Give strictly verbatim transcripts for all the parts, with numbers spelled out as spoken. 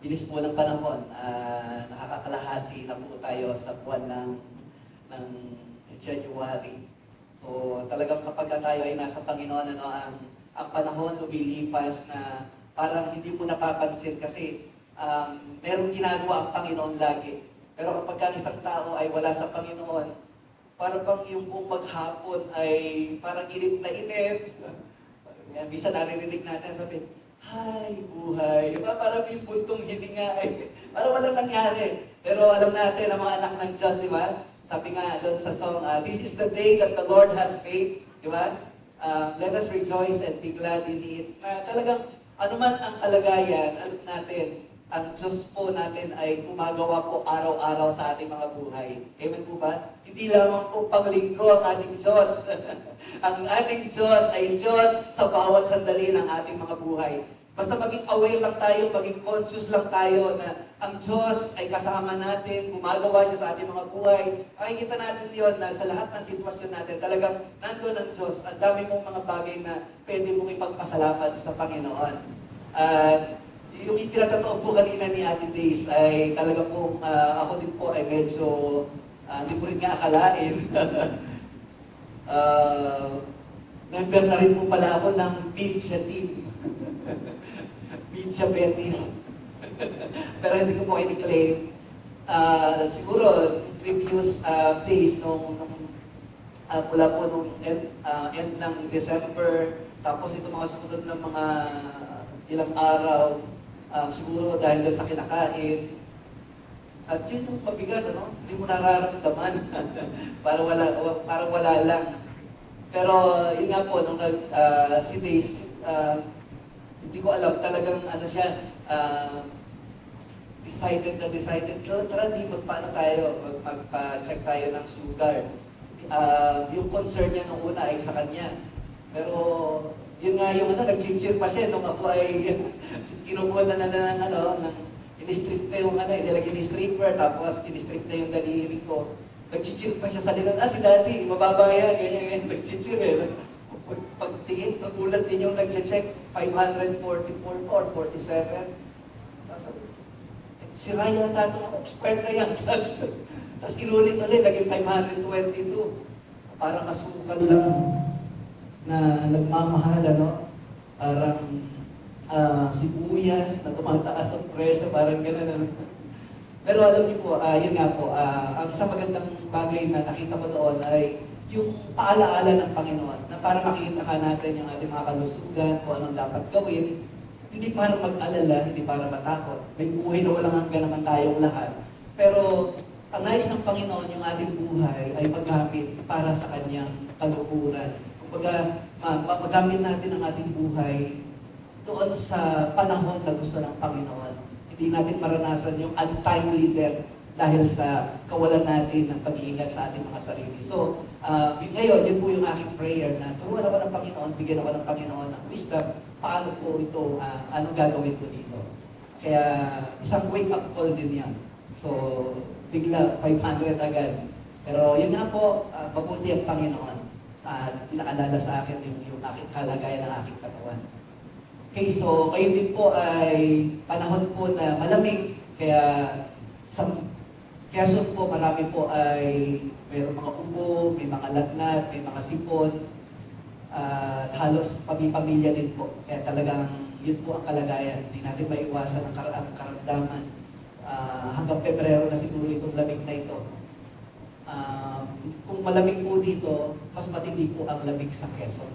bilis po ng panahon, uh, nakakakalahati na po tayo sa buwan ng, ng January. So talagang kapag tayo ay nasa Panginoon, ano, ang, ang panahon lumilipas na parang hindi mo napapansin kasi um, merong ginagawa ang Panginoon lagi. Pero kapag ang isang tao ay wala sa Panginoon, parang bang yung buong maghapon ay parang inip na inip. Yan, bisa naririnig natin, sabi, "Hay, buhay." Diba? Parang yung buntong hininga ay parang walang nangyari. Pero alam natin, ang mga anak ng Diyos, di ba? Sabi nga doon sa song, uh, "This is the day that the Lord has made." Di ba? Uh, let us rejoice and be glad in it. Na talagang, anuman ang kalagayan, alam natin, ang Diyos po natin ay gumagawa po araw-araw sa ating mga buhay. Amen po ba? Hindi lamang po panglinggo ang ating Diyos. Ang ating Diyos ay Diyos sa bawat sandali ng ating mga buhay. Basta maging aware lang tayo, maging conscious lang tayo na ang Diyos ay kasama natin, gumagawa siya sa ating mga buhay. Makikita natin yun na sa lahat ng sitwasyon natin, talagang nandun ang Diyos. Ang dami mong mga bagay na pwede mong ipagpasalamat sa Panginoon. At uh, yung ipinatotoo po kanina ni Ate Days ay talaga po, uh, ako din po ay medyo, uh, hindi po rin nga akalain. uh, member na rin po pala ako ng Beach team. Beach Betis. Pero hindi ko po i-claim. Uh, siguro, previous uh, days, nung, nung uh, mula po nung end, uh, end ng December, tapos ito mga sumunod ng mga ilang araw, Um, siguro dahil doon sa kinakain. At yun yung mabigat, ano? Hindi mo nararamdaman. parang, wala, parang wala lang. Pero yun nga po, nung nag, uh, si Days, uh, hindi ko alam, talagang ano siya, uh, decided na decided, tara di, magpaano tayo, mag, magpa-check tayo ng sugar. Uh, yung concern niya nung una ay sa kanya. Pero yun nga yung ano, nag-cheer pa siya nung ako ay kinukuha na na ng ano, ng in-strip na yung ano, inilagay ni stripper, tapos in-strip na yung daliri ko. Nag-cheer pa siya sa likod, ah si Daddy, mababa yan, ganyan, ganyan, nag-cheer eh. Pagtingin, nagulat din yung nag-check, five forty-four or forty-seven. Tapos, si Ryan tato, expert na yan. Tapos kinulit ulit, naging five twenty-two. Parang masukal lang na nagmamahal, ano? Parang uh, sibuyas na tumataas ang presyo, parang gano'n. Ano? Pero alam niyo po, uh, yun nga po, uh, ang isang magandang bagay na nakita ko doon ay yung paalaala ng Panginoon, na para makita ka natin yung ating mga kalusugan, kung anong dapat gawin, hindi para mag-alala, hindi para matakot. May buhay na walang hanggan naman tayong lahat. Pero ang nais ng Panginoon, yung ating buhay ay magamit para sa Kanyang kalukuran. Kumbaga, magamit natin ang ating buhay doon sa panahon na gusto ng Panginoon. Hindi natin maranasan yung untimely death dahil sa kawalan natin ng pag-iingat sa ating mga sarili. So, uh, ngayon, yun po yung aking prayer na turuan ako ng Panginoon, bigyan ako ng Panginoon ng wisdom, paano po ito, uh, anong gagawin ko dito. Kaya, isang wake-up call din yan. So, bigla, five hundred agad. Pero yun nga po, uh, mabuti ang Panginoon. At uh, pinaalala sa akin yung, yung aking kalagayan ng aking katawan. Okay, so ngayon din po ay panahon po na malamig, kaya sa Quezon po marami po ay mayroong mga ubo, may mga lagnat, may mga sipon, at uh, halos pamilya din po. Kaya talagang yun po ang kalagayan. Hindi natin maiwasan ang, kar ang karamdaman. Uh, hanggang Pebrero na siguro itong lamig na ito. Uh, kung malamig po dito, mas matindi po ang lamig sa Quezon.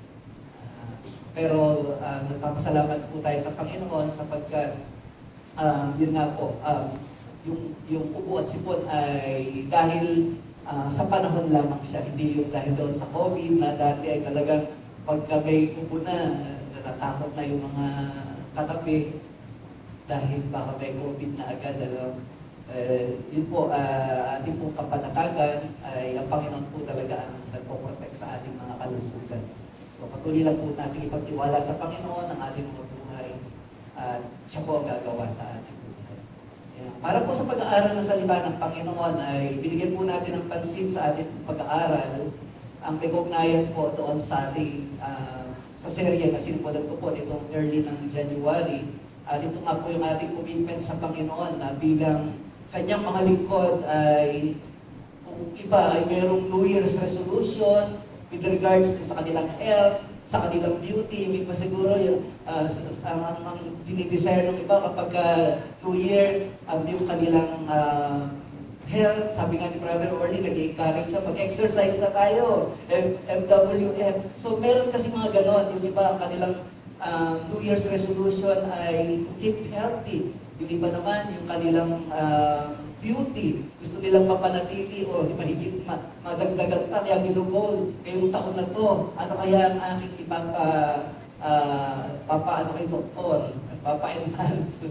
Uh, pero uh, nagpapasalamat po tayo sa Panginoon sapagkat uh, yun nga po, um, yung, yung ubo at sipon ay dahil uh, sa panahon lamang siya, hindi yung dahil doon sa COVID na dati ay talagang pagka may ubo na, natatakot na yung mga katabi dahil baka may COVID na agad. Alam. Uh, yun po, uh, ating pong kapanatagan ay ang Panginoon po talaga ang nagpo-protect sa ating mga kalusugan. So patuloy lang po natin ipagtiwala sa Panginoon ang ating mga buhay at siya po ang gagawa sa ating buhay. Yeah. Para po sa pag-aaral ng salita ng Panginoon ay binigyan po natin ng pansin sa ating pag-aaral ang pag-ugnayan po doon sa ating uh, sa serye na sinupulan ko po nitong early ng January At ito nga po yung ating commitment sa Panginoon na bilang kanyang mga lingkod ay kung iba ay mayroong New Year's resolution with regards to sa kanilang health, sa kanilang beauty, yung iba siguro yung uh, ang, ang, ang dinidesire ng iba kapag uh, New Year, um, yung kanilang uh, health, sabi nga ni Brother Orly, nag-encourage siya, mag-exercise na tayo, M W F. So meron kasi mga ganon, yung iba ang kanilang uh, New Year's resolution ay to keep healthy. Yung iba naman, yung kanilang uh, beauty, gusto nilang mapanatili o di mahigit ma madagdagan pa, kaya ginugol, ngayong taon na to, ano kaya ang aking ipapa, uh, papaano kay doktor, papa-enhance.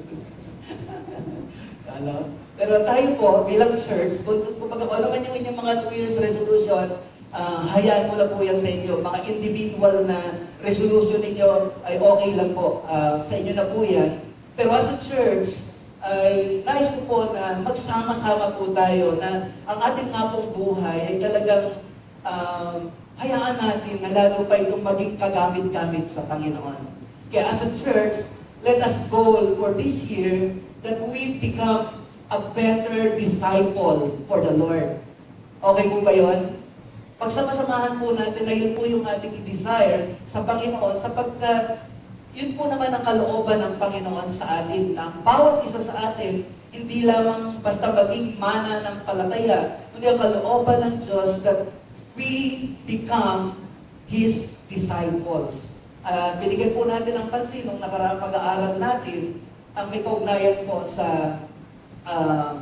Ano? Pero tayo po, bilang church, kung, kung ano man yung inyong mga New Year's resolution, uh, hayaan mo na po yan sa inyo. Mga individual na resolution ninyo ay okay lang po. Uh, sa inyo na po yan. Pero as a church, ay nais ko po na magsama-sama po tayo na ang ating nga pong buhay ay talagang um, hayaan natin na lalo pa itong maging kagamit-gamit sa Panginoon. Kaya as a church, let us goal for this year that we become a better disciple for the Lord. Okay po ba yun? Pagsama-samahan po natin na yun po yung ating i-desire sa Panginoon sapagkat yun po naman ang kalooban ng Panginoon sa atin. Na ang bawat isa sa atin, hindi lamang basta maging mana ng palataya, kundi ang kalooban ng Diyos that we become His disciples. Uh, binigyan po natin ng pansin nung nakaraang pag-aaral natin ang may kaugnayan po sa uh,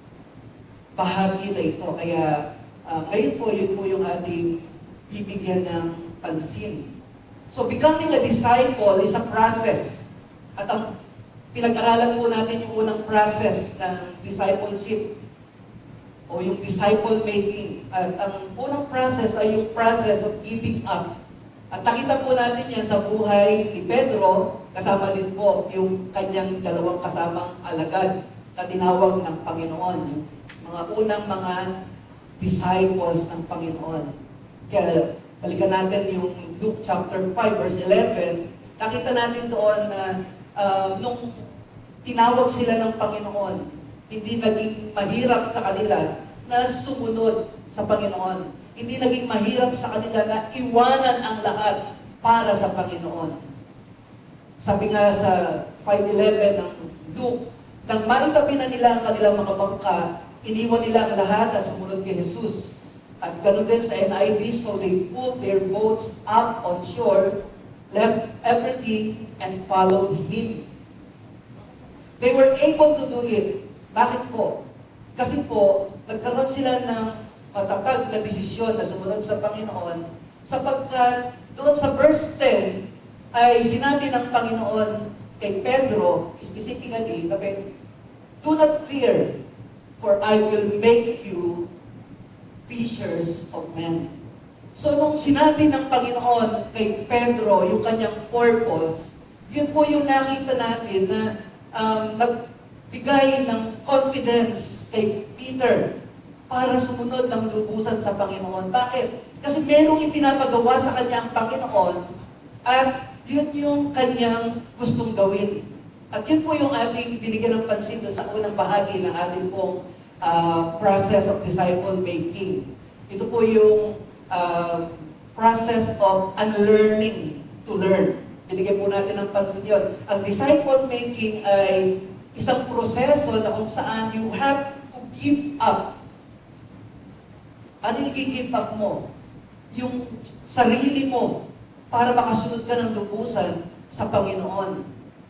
bahagi na ito. Kaya uh, ngayon po, yun po yung ating bibigyan ng pansin. So, becoming a disciple is a process. At ang pinag-aralan po natin yung unang process ng discipleship o yung disciple making. At ang unang process ay yung process of giving up. At nakita po natin yan sa buhay ni Pedro, kasama din po yung kanyang dalawang kasamang alagad na tinawag ng Panginoon. Yung mga unang mga disciples ng Panginoon. Kaya, balikan natin yung Luke chapter five verse eleven, nakita natin doon na uh, nung tinawag sila ng Panginoon, hindi naging mahirap sa kanila na sumunod sa Panginoon. Hindi naging mahirap sa kanila na iwanan ang lahat para sa Panginoon. Sabi nga sa five eleven ng Luke, nang maitabi na nila ang kanilang mga bangka, iniwan nila ang lahat at sumunod kay Jesus. At ganoon din sa N I V, so they pulled their boats up on shore, left everything, and followed Him. They were able to do it. Bakit po? Kasi po, nagkaroon sila ng matatag na desisyon na sumunod sa Panginoon, sapagkat doon sa verse ten, ay sinabi ng Panginoon kay Pedro, specifically, sabi, do not fear, for I will make you fishers of men. So nung sinabi ng Panginoon kay Pedro yung kanyang purpose, yun po yung nakita natin na um, nagbigay ng confidence kay Peter para sumunod ng lubusan sa Panginoon. Bakit? Kasi merong ipinapagawa sa kanya ang Panginoon at yun yung kanyang gustong gawin. At yun po yung ating binigyan ng pansin sa unang bahagi ng ating pong Uh, process of disciple making. Ito po yung uh, process of unlearning to learn. Binigyan po natin ng pansin yun. Ang disciple making ay isang proseso na kung saan you have to give up. Ano yung i-give up mo? Yung sarili mo para makasunod ka ng lubusan sa Panginoon.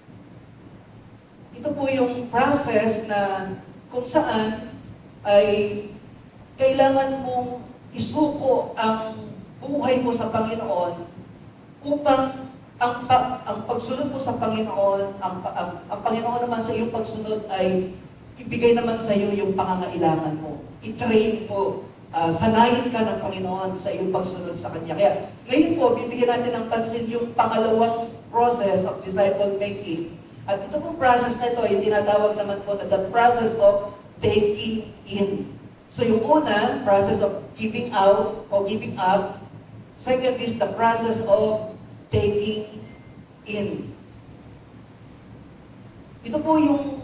Ito po yung process na kung saan ay kailangan mong isuko ang buhay mo sa Panginoon upang ang, pa, ang pagsunod mo sa Panginoon, ang, ang, ang Panginoon naman sa iyong pagsunod ay ibigay naman sa iyo yung pangangailangan mo. I-train mo, uh, sanayin ka ng Panginoon sa iyong pagsunod sa Kanya. Kaya ngayon po, bibigyan natin ng pansin yung pangalawang process of disciple making. At ito pong process na ito, yung tinatawag naman po na the process of taking in. So yung una, process of giving out or giving up. Second is the process of taking in. Ito po yung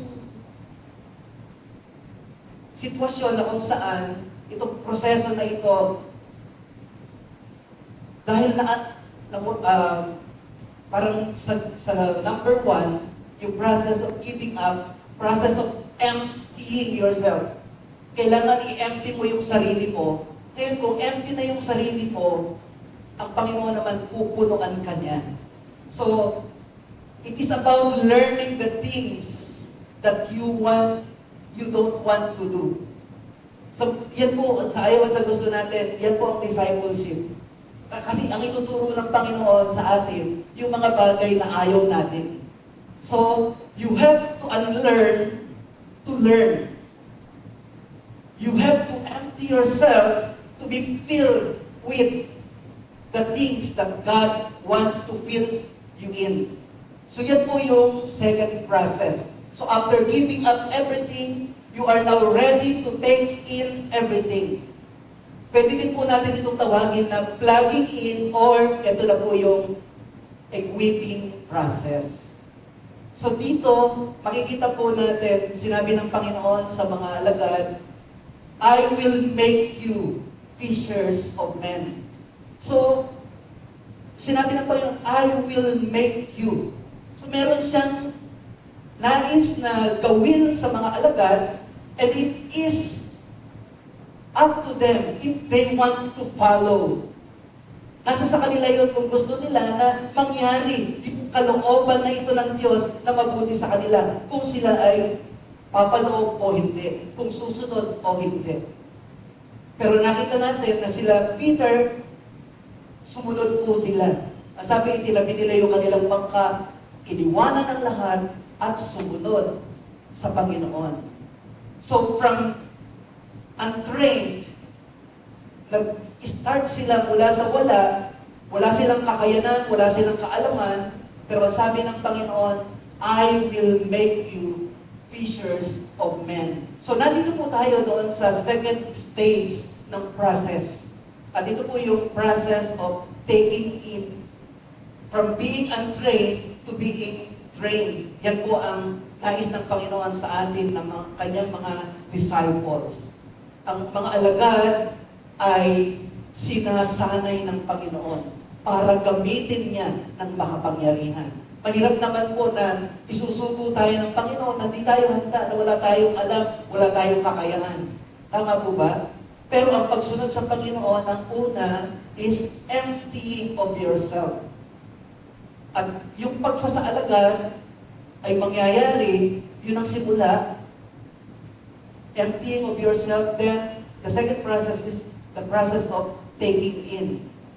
sitwasyon na kung saan itong proseso na ito, dahil na, na uh, parang sa, sa number one, yung process of giving up, process of emptying yourself. Kailangan i-empty mo yung sarili mo. Ngayon, kung empty na yung sarili mo, ang Panginoon naman pupunuan ka niya. So, it is about learning the things that you want, you don't want to do. So, yan po, sa ayaw at sa gusto natin, yan po ang discipleship. Kasi ang ituturo ng Panginoon sa atin, yung mga bagay na ayaw natin. So, you have to unlearn to learn. You have to empty yourself to be filled with the things that God wants to fill you in. So yan po yung second process. So after giving up everything, you are now ready to take in everything. Pwede din po natin itong tawagin na plugging in, or ito na po yung equipping process. So dito, makikita po natin, sinabi ng Panginoon sa mga alagad, I will make you fishers of men. So, sinabi ng Panginoon, I will make you. So meron siyang nais na gawin sa mga alagad, and it is up to them if they want to follow. Nasa sa kanila yun kung gusto nila na mangyari yung kalooban na ito ng Diyos na mabuti sa kanila. Kung sila ay papaloob o hindi. Kung susunod o hindi. Pero nakita natin na sila, Peter, sumunod po sila. Ang sabi, itinabi nila yung kanilang bangka, iniwanan ang lahat, at sumunod sa Panginoon. So from untrained, nag-start sila mula sa wala, wala silang kakayanan, wala silang kaalaman, pero sabi ng Panginoon, I will make you fishers of men. So nandito po tayo doon sa second stage ng process. At ito po yung process of taking in, from being untrained to being trained. Yan po ang nais ng Panginoon sa atin, ng mga, kanyang mga disciples. Ang mga alagad ay sinasanay ng Panginoon para gamitin niya ng makapangyarihan. Mahirap naman po na isusugo tayo ng Panginoon na di tayo handa, na wala tayong alam, wala tayong kakayahan. Tama po ba? Pero ang pagsunod sa Panginoon, ang una is emptying of yourself. At yung pagsasaalagad ay mangyayari, yun ang simula, emptying of yourself. Then, the second process is the process of taking in.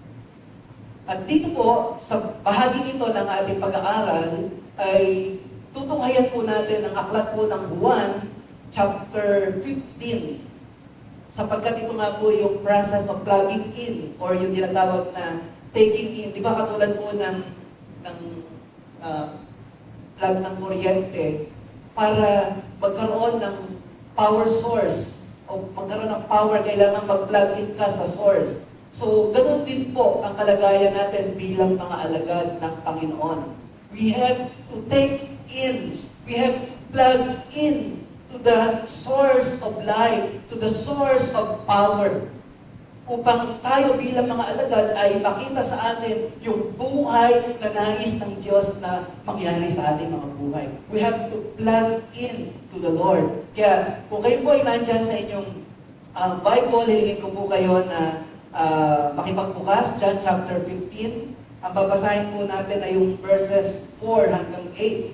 At dito po, sa bahagi nito ng ating pag-aaral, ay tutunghayan po natin ang aklat po ng Juan, chapter fifteen. Sapagkat ito nga po yung process of plugging in, or yung tinatawag na taking in. Di ba katulad po ng, ng uh, plug ng kuryente, para magkaroon ng power source, o magkaroon ng power, kailangan mag-plug in ka sa source. So, ganun din po ang kalagayan natin bilang mga alagad ng Panginoon. We have to take in, we have to plug in to the source of life, to the source of power, upang tayo bilang mga alagad ay makita sa atin yung buhay na nais ng Diyos na mangyari sa ating mga buhay. We have to plug in to the Lord. Kaya kung kayo po ay nandyan sa inyong uh, Bible, hilingin ko po kayo na uh, makipagbukas, John chapter fifteen. Ang babasahin po natin ay yung verses four hanggang eight.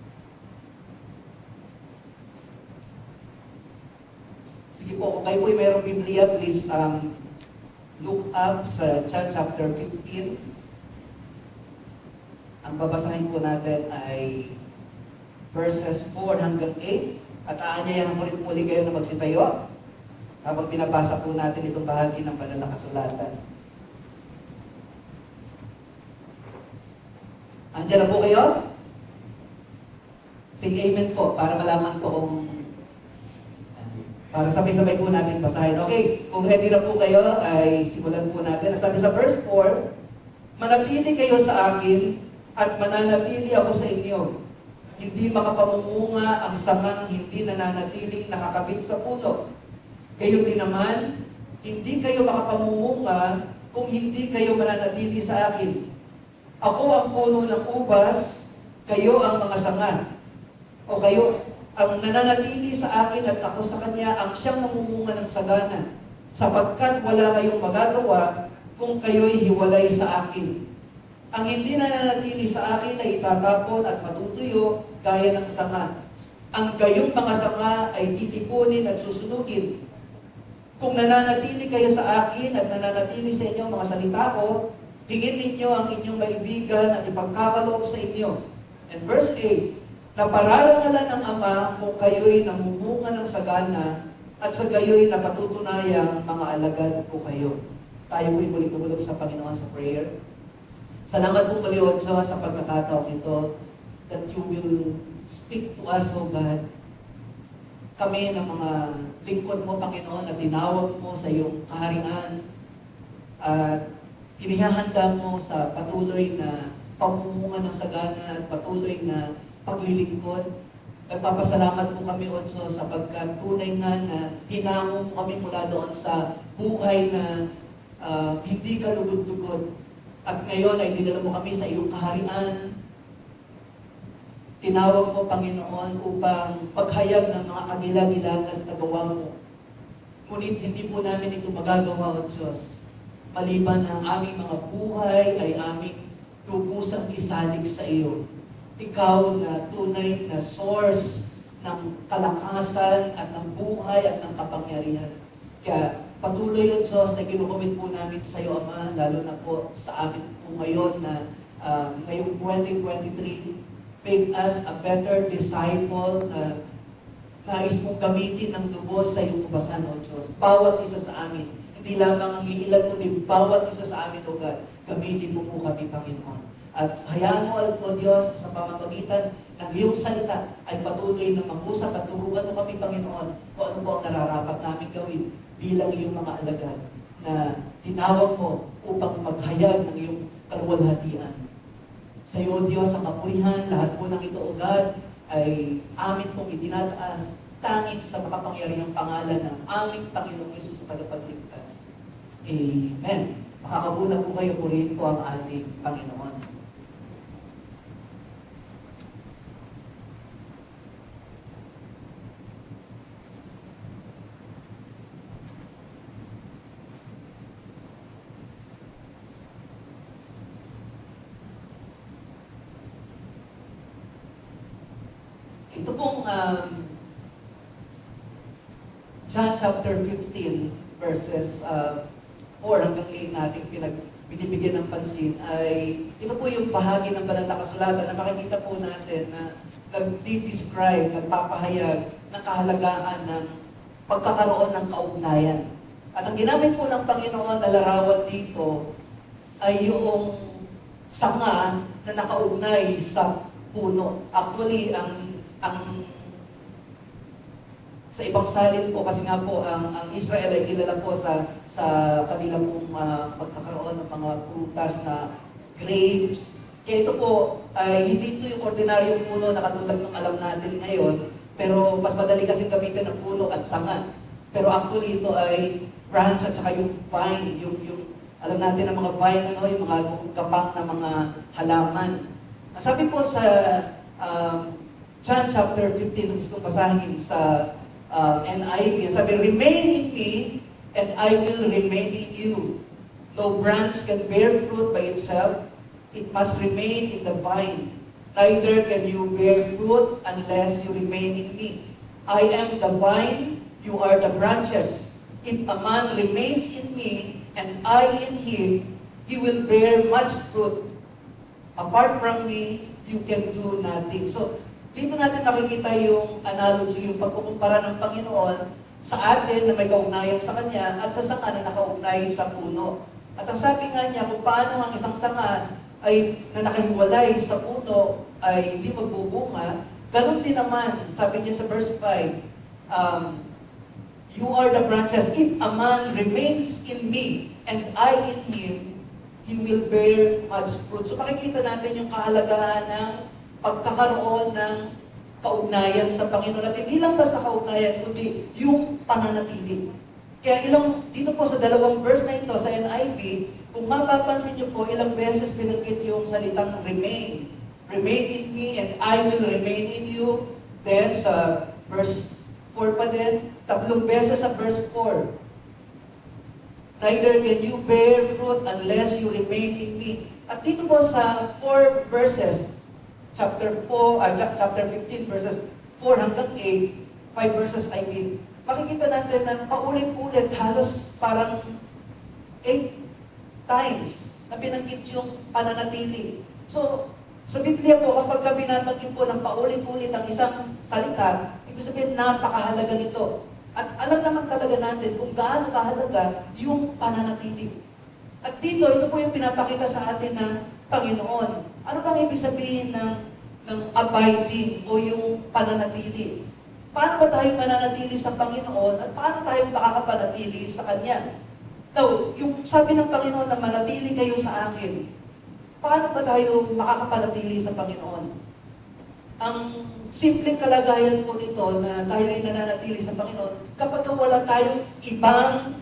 Sige po, kung kayo po ay mayroong Biblia, please um, look up sa John chapter fifteen. Ang babasahin po natin ay verses four hanggang eight. At aanyayahan ko rin muli kayo na magsitayo habang binabasa po natin itong bahagi ng banal na kasulatan. Andiyan na po kayo? Say amen po para malaman ko kung para sabay-sabay po natin basahin. Okay, kung ready na po kayo, ay simulan po natin. Sabi sa verse four, manatili kayo sa akin at mananatili ako sa inyo. hindi makapamunga ang sangang hindi nananatiling nakakabit sa puno. Gayon din naman, hindi kayo makapamunga kung hindi kayo mananatili sa akin. Ako ang puno ng ubas, kayo ang mga sanga. O kayo, ang nananatili sa akin at ako sa kanya, ang siyang namumunga ng sagana. Sapagkat wala kayong magagawa kung kayo'y hiwalay sa akin. Ang hindi nananatili sa akin ay itatapon at matutuyo gaya ng sanga. Ang gayong mga sanga ay titipunin at susunugin. Kung nananatili kayo sa akin at nananatili sa inyong mga salita ko, hingin ninyo ang inyong maibigan at ipagkakaloob sa inyo. And verse eight, na pararangalan ng Ama kung kayo'y namumunga ng sagana at sa gayo'y napatutunayang mga alagad ko kayo. Tayo po'y muling tumulog sa Panginoon sa prayer. Salamat po muli, O Diyos, sa pagkakataong ito that you will speak to us, O God. Kami ng mga lingkod mo, Panginoon, na tinawag mo sa iyong kaharian at inihahanda mo sa patuloy na pamumunga ng sagana at patuloy na paglilingkod. Nagpapasalamat po kami, O Diyos, sapagkat tunay nga na hinango mo kami mula doon sa buhay na uh, hindi kalugod-lugod. At ngayon ay dinala mo kami sa iyong kaharian. Tinawag mo, Panginoon, upang paghayag ng mga kabila-bilala sa kagawa mo. Ngunit hindi po namin ito magagawa, O Diyos. Maliban ang aming mga buhay ay aming lubusang isalig sa iyo. Ikaw na tunay na source ng kalakasan at ng buhay at ng kapangyarihan. Kaya patuloy, O Diyos, na kinukomit po namin sa iyo, Ama, lalo na po sa amin po ngayon na uh, ngayong twenty twenty-three, make us a better disciple na nais mong gamitin ng lubos sa iyong ubasan, O Diyos. Bawat isa sa amin, hindi lamang ang iilan, kundi bawat isa sa amin, O God, gamitin mo po kami, Panginoon. At hayaan mo, O Diyos, sa pamamagitan ng iyong salita ay patuloy na mag-usap at turuan mo kami, Panginoon, kung ano po ang nararapat namin gawin bilang iyong mga alagad na tinawag mo upang maghayag ng iyong kaluwalhatian. Sa iyo, Diyos, ang kapurihan, lahat po ng ito, O God, ay amin pong itinataas tanging sa makapangyarihang pangalan ng aming Panginoong Hesus sa tagapagligtas. Amen. Makakabuna po kayo, purihin po ang ating Panginoon. Ito pong um, John chapter fifteen verses uh, four hanggang eight natin pinag binibigyan ng pansin ay ito po yung bahagi ng banal na kasulatan na makikita po natin na nagdi-describe, nagpapahayag ng kahalagaan ng pagkakaroon ng kaugnayan. At ang ginamit po ng Panginoon na larawan dito ay yung sanga na nakaugnay sa puno. Actually, ang ang sa ibang salin po kasi nga po ang ang Israel ay kilala po sa sa kanilang pong uh, pagkakaroon ng mga prutas na grapes. Kaya ito po ay hindi ito yung ordinaryong puno na katulad ng alam natin ngayon, pero mas madali kasi gamitin ng puno at sanga. Pero actually ito ay branch at saka yung vine, yung yung alam natin ang mga vine, ano, yung mga kapang na mga halaman. Sabi po sa um, John chapter fifteen, gusto kong basahin sa uh, N I V. Sabi, remain in me, and I will remain in you. No branch can bear fruit by itself. It must remain in the vine. Neither can you bear fruit unless you remain in me. I am the vine, you are the branches. If a man remains in me, and I in him, he will bear much fruit. Apart from me, you can do nothing. So, dito natin makikita yung analogy, yung pagkukumpara ng Panginoon sa atin na may kaugnayan sa Kanya at sa sanga na nakaugnay sa puno. At ang sabi nga niya, kung paano ang isang sanga ay na nakahiwalay sa puno ay hindi magbubunga, ganun din naman, sabi niya sa verse five, um, you are the branches. If a man remains in me and I in him, he will bear much fruit. So makikita natin yung kahalagahan ng pagkakaroon ng kaugnayan sa Panginoon. At hindi lang basta kaugnayan, kundi yung pananatili. Kaya ilang, dito po sa dalawang verse na ito, sa N I V, kung mapapansin niyo po, ilang beses binanggit yung salitang remain. Remain in me and I will remain in you. Then sa verse four pa din, tatlong beses sa verse four. Neither can you bear fruit unless you remain in me. At dito po sa four verses, chapter four, uh, chapter fifteen, verses four hanggang eight, five verses I mean, makikita natin na paulit-ulit, halos parang eight times na binanggit yung pananatili. So, sa Biblia po, kapag ka binabanggit po ng paulit-ulit ang isang salita, ibig sabihin, napakahalaga nito. At alam naman talaga natin kung gaano kahalaga yung pananatili. At dito, ito po yung pinapakita sa atin ng Panginoon. Ano bang ibig sabihin ng, ng abiding o yung pananatili? Paano ba tayo mananatili sa Panginoon at paano tayo makakapanatili sa Kanya? Now, yung sabi ng Panginoon na manatili kayo sa akin, paano ba tayo makakapanatili sa Panginoon? Ang simpleng kalagayan po nito na tayo ay nananatili sa Panginoon kapag wala tayong ibang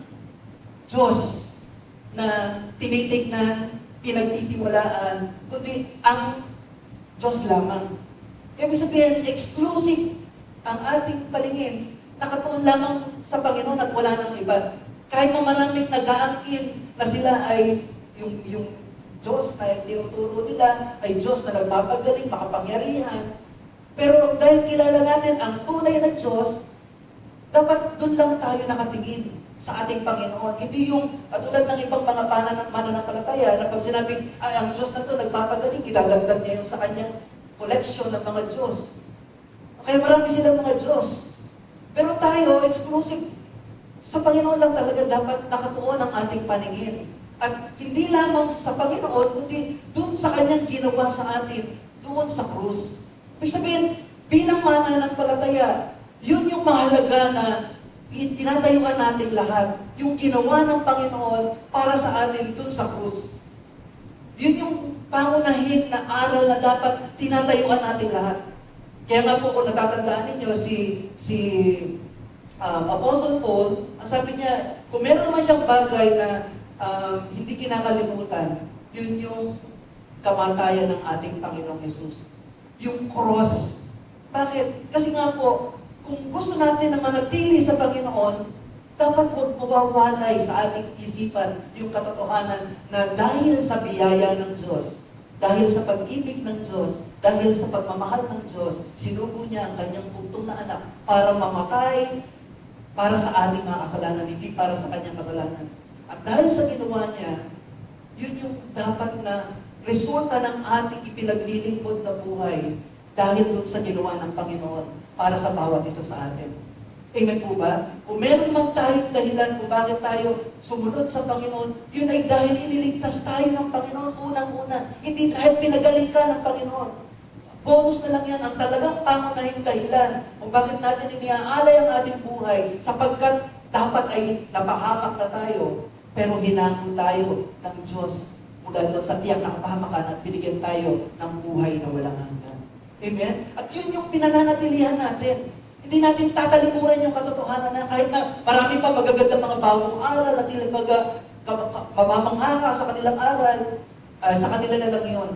Diyos na tinitignan, pinagtitiwalaan, kundi ang Diyos lamang. Ibig sabihin, exclusive ang ating paningin, nakatuon lamang sa Panginoon at wala nang iba. Kahit na maraming nag-aangkin na sila ay yung, yung Diyos na tinuturo nila, ay Diyos na nagpapagaling, makapangyarihan. Pero dahil kilala natin ang tunay na Diyos, dapat doon lang tayo nakatingin sa ating Panginoon. Hindi yung, at tulad ng ibang mga mananampalataya, na pag sinabing, ay ang Diyos na ito nagpapagaling, idadagdag niya yung sa kanyang koleksyon ng mga Diyos. Kaya marami silang mga Diyos. Pero tayo, exclusive, sa Panginoon lang talaga dapat nakatuon ang ating paningin. At hindi lamang sa Panginoon, kundi doon sa Kanyang ginawa sa atin, doon sa krus. Ibig sabihin, bilang mananampalataya, yun yung mahalaga na tinatayuan natin lahat. Yung ginawa ng Panginoon para sa atin doon sa krus. Yun yung pangunahin na aral na dapat tinatayuan natin lahat. Kaya nga po, kung natatandaan ninyo, si, si um, Apostle Paul, ang sabi niya, kung meron naman siyang bagay na um, hindi kinakalimutan, yun yung kamatayan ng ating Panginoong Yesus. Yung cross. Bakit? Kasi nga po, kung gusto natin na manatili sa Panginoon, dapat huwag mawawalay sa ating isipan yung katotohanan na dahil sa biyaya ng Diyos, dahil sa pag-ibig ng Diyos, dahil sa pagmamahal ng Diyos, sinugo niya ang kanyang bugtong na anak para mamatay para sa ating mga kasalanan, hindi para sa kanyang kasalanan. At dahil sa ginawa niya, yun yung dapat na resulta ng ating ipinaglilingkod na buhay dahil doon sa ginawa ng Panginoon para sa bawat isa sa atin. Amen po ba? Kung meron man tayong dahilan kung bakit tayo sumunod sa Panginoon, yun ay dahil iniligtas tayo ng Panginoon unang-una. Hindi dahil pinagaling ka ng Panginoon. Bonus na lang yan ang talagang pangunahing dahilan kung bakit natin iniaalay ang ating buhay sapagkat dapat ay napahamak na tayo, pero hinango tayo ng Diyos mula doon sa tiyak na kapahamakan at binigyan tayo ng buhay na walang hanggan. Amen? At yun yung pinananatilihan natin. Hindi natin tatalikuran yung katotohanan na kahit na marami pa magagandang mga bagong aral at ilang mga mamamangha sa kanilang aral, uh, sa kanila na lang yun.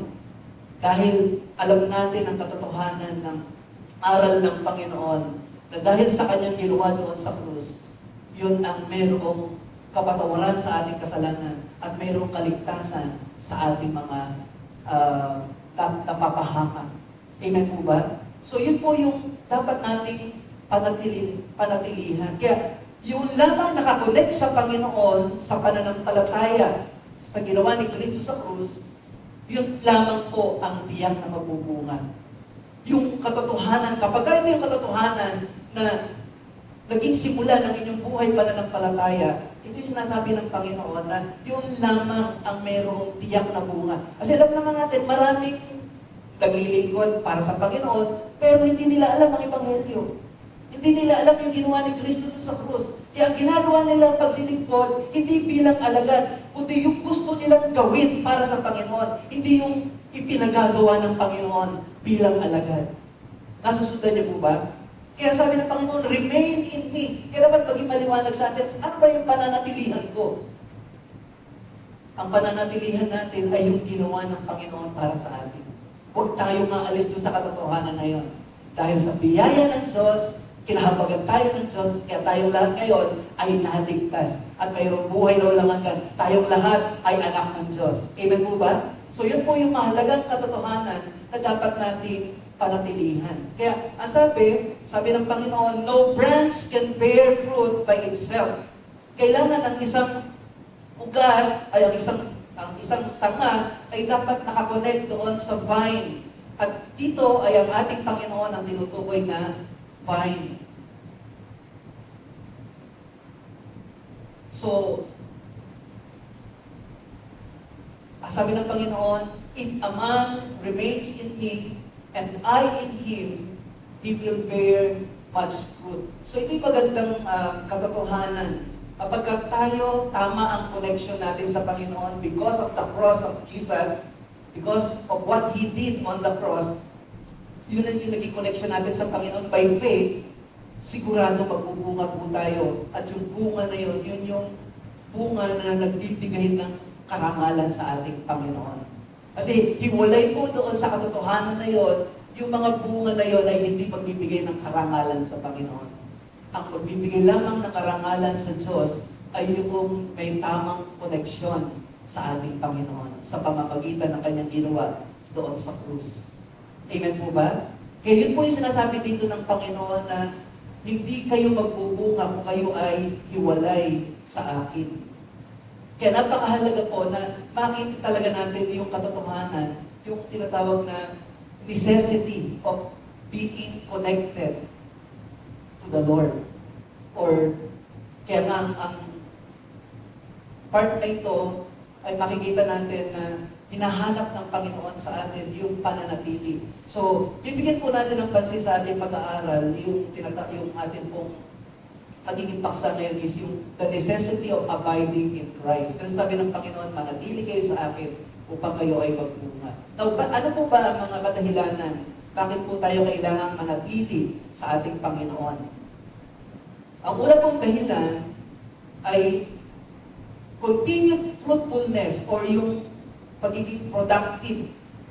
Dahil alam natin ang katotohanan ng aral ng Panginoon na dahil sa kanyang ginawa doon sa krus, yun ang mayroong kapatawaran sa ating kasalanan at mayroong kaligtasan sa ating mga uh, napapahamak. Amen po ba? So yun po yung dapat nating panatili, panatilihan. Kaya yung lamang nakakonect sa Panginoon sa pananampalataya sa ginawa ni Kristo sa krus, yun lamang po ang tiyak na mabubungan. Yung katotohanan, kapag ito yung katotohanan na naging simula ng inyong buhay pananampalataya, ito yung sinasabi ng Panginoon na yun lamang ang mayroong tiyak na bunga. Kasi alam naman natin, maraming naglilingkod para sa Panginoon, pero hindi nila alam ang Ebanghelyo. Hindi nila alam yung ginawa ni Kristo sa krus. Kaya ang ginagawa nila paglilingkod, hindi bilang alagad, kundi yung gusto nilang gawin para sa Panginoon. Hindi yung ipinagagawa ng Panginoon bilang alagad. Nasusundan niyo po ba? Kaya sabi ng Panginoon, remain in me. Kaya dapat maging maliwanag sa atin, ano ba yung pananatilihan ko? Ang pananatilihan natin ay yung ginawa ng Panginoon para sa atin. Huwag tayo maalis doon sa katotohanan na yun. Dahil sa biyaya ng Diyos, kinahabagan tayo ng Diyos, kaya tayong lahat ngayon ay naligtas. At mayroong buhay na walang hanggan. Tayong lahat ay anak ng Diyos. Amen po ba? So yun po yung mahalagang katotohanan na dapat natin panatilihan. Kaya, ang sabi, sabi ng Panginoon, no branch can bear fruit by itself. Kailangan ng isang ugat, ay ang isang, ang isang sanga, ay dapat nakakonect doon sa vine. At dito ay ang ating Panginoon ang tinutukoy na vine. So, sabi ng Panginoon, if a man remains in me, and I in him, he will bear much fruit. So ito'y magandang uh, katotohanan. Kapag tayo, tama ang connection natin sa Panginoon because of the cross of Jesus, because of what He did on the cross, yun ang yung naging connection natin sa Panginoon by faith, sigurado magbubunga po tayo. At yung bunga na yun, yun yung bunga na nagbibigay ng karangalan sa ating Panginoon. Kasi hiwalay po doon sa katotohanan na yon, yung mga bunga na yon ay hindi magbibigay ng karangalan sa Panginoon. Ang magbibigay lamang ng karangalan sa Diyos ay yung may tamang koneksyon sa ating Panginoon sa pamamagitan ng kanyang ginawa doon sa krus. Amen po ba? Kaya yun po yung sinasabi dito ng Panginoon na hindi kayo magbubunga kung kayo ay hiwalay sa akin. Kaya napakahalaga po na makita talaga natin yung katotohanan, yung tinatawag na necessity of being connected to the Lord. Or, kaya nga ang, ang part na ito ay makikita natin na hinahanap ng Panginoon sa atin yung pananatili. So, bibigyan po natin ng pansin sa ating pag-aaral yung, tinata- yung atin pong magiging paksa ngayon is yung the necessity of abiding in Christ. Kasi sabi ng Panginoon, manatili kayo sa akin upang kayo ay magbunga. Now, ba, ano po ba ang mga kadahilanan? Bakit po tayo kailangang manatili sa ating Panginoon? Ang una pong dahilan ay continued fruitfulness or yung pagiging productive.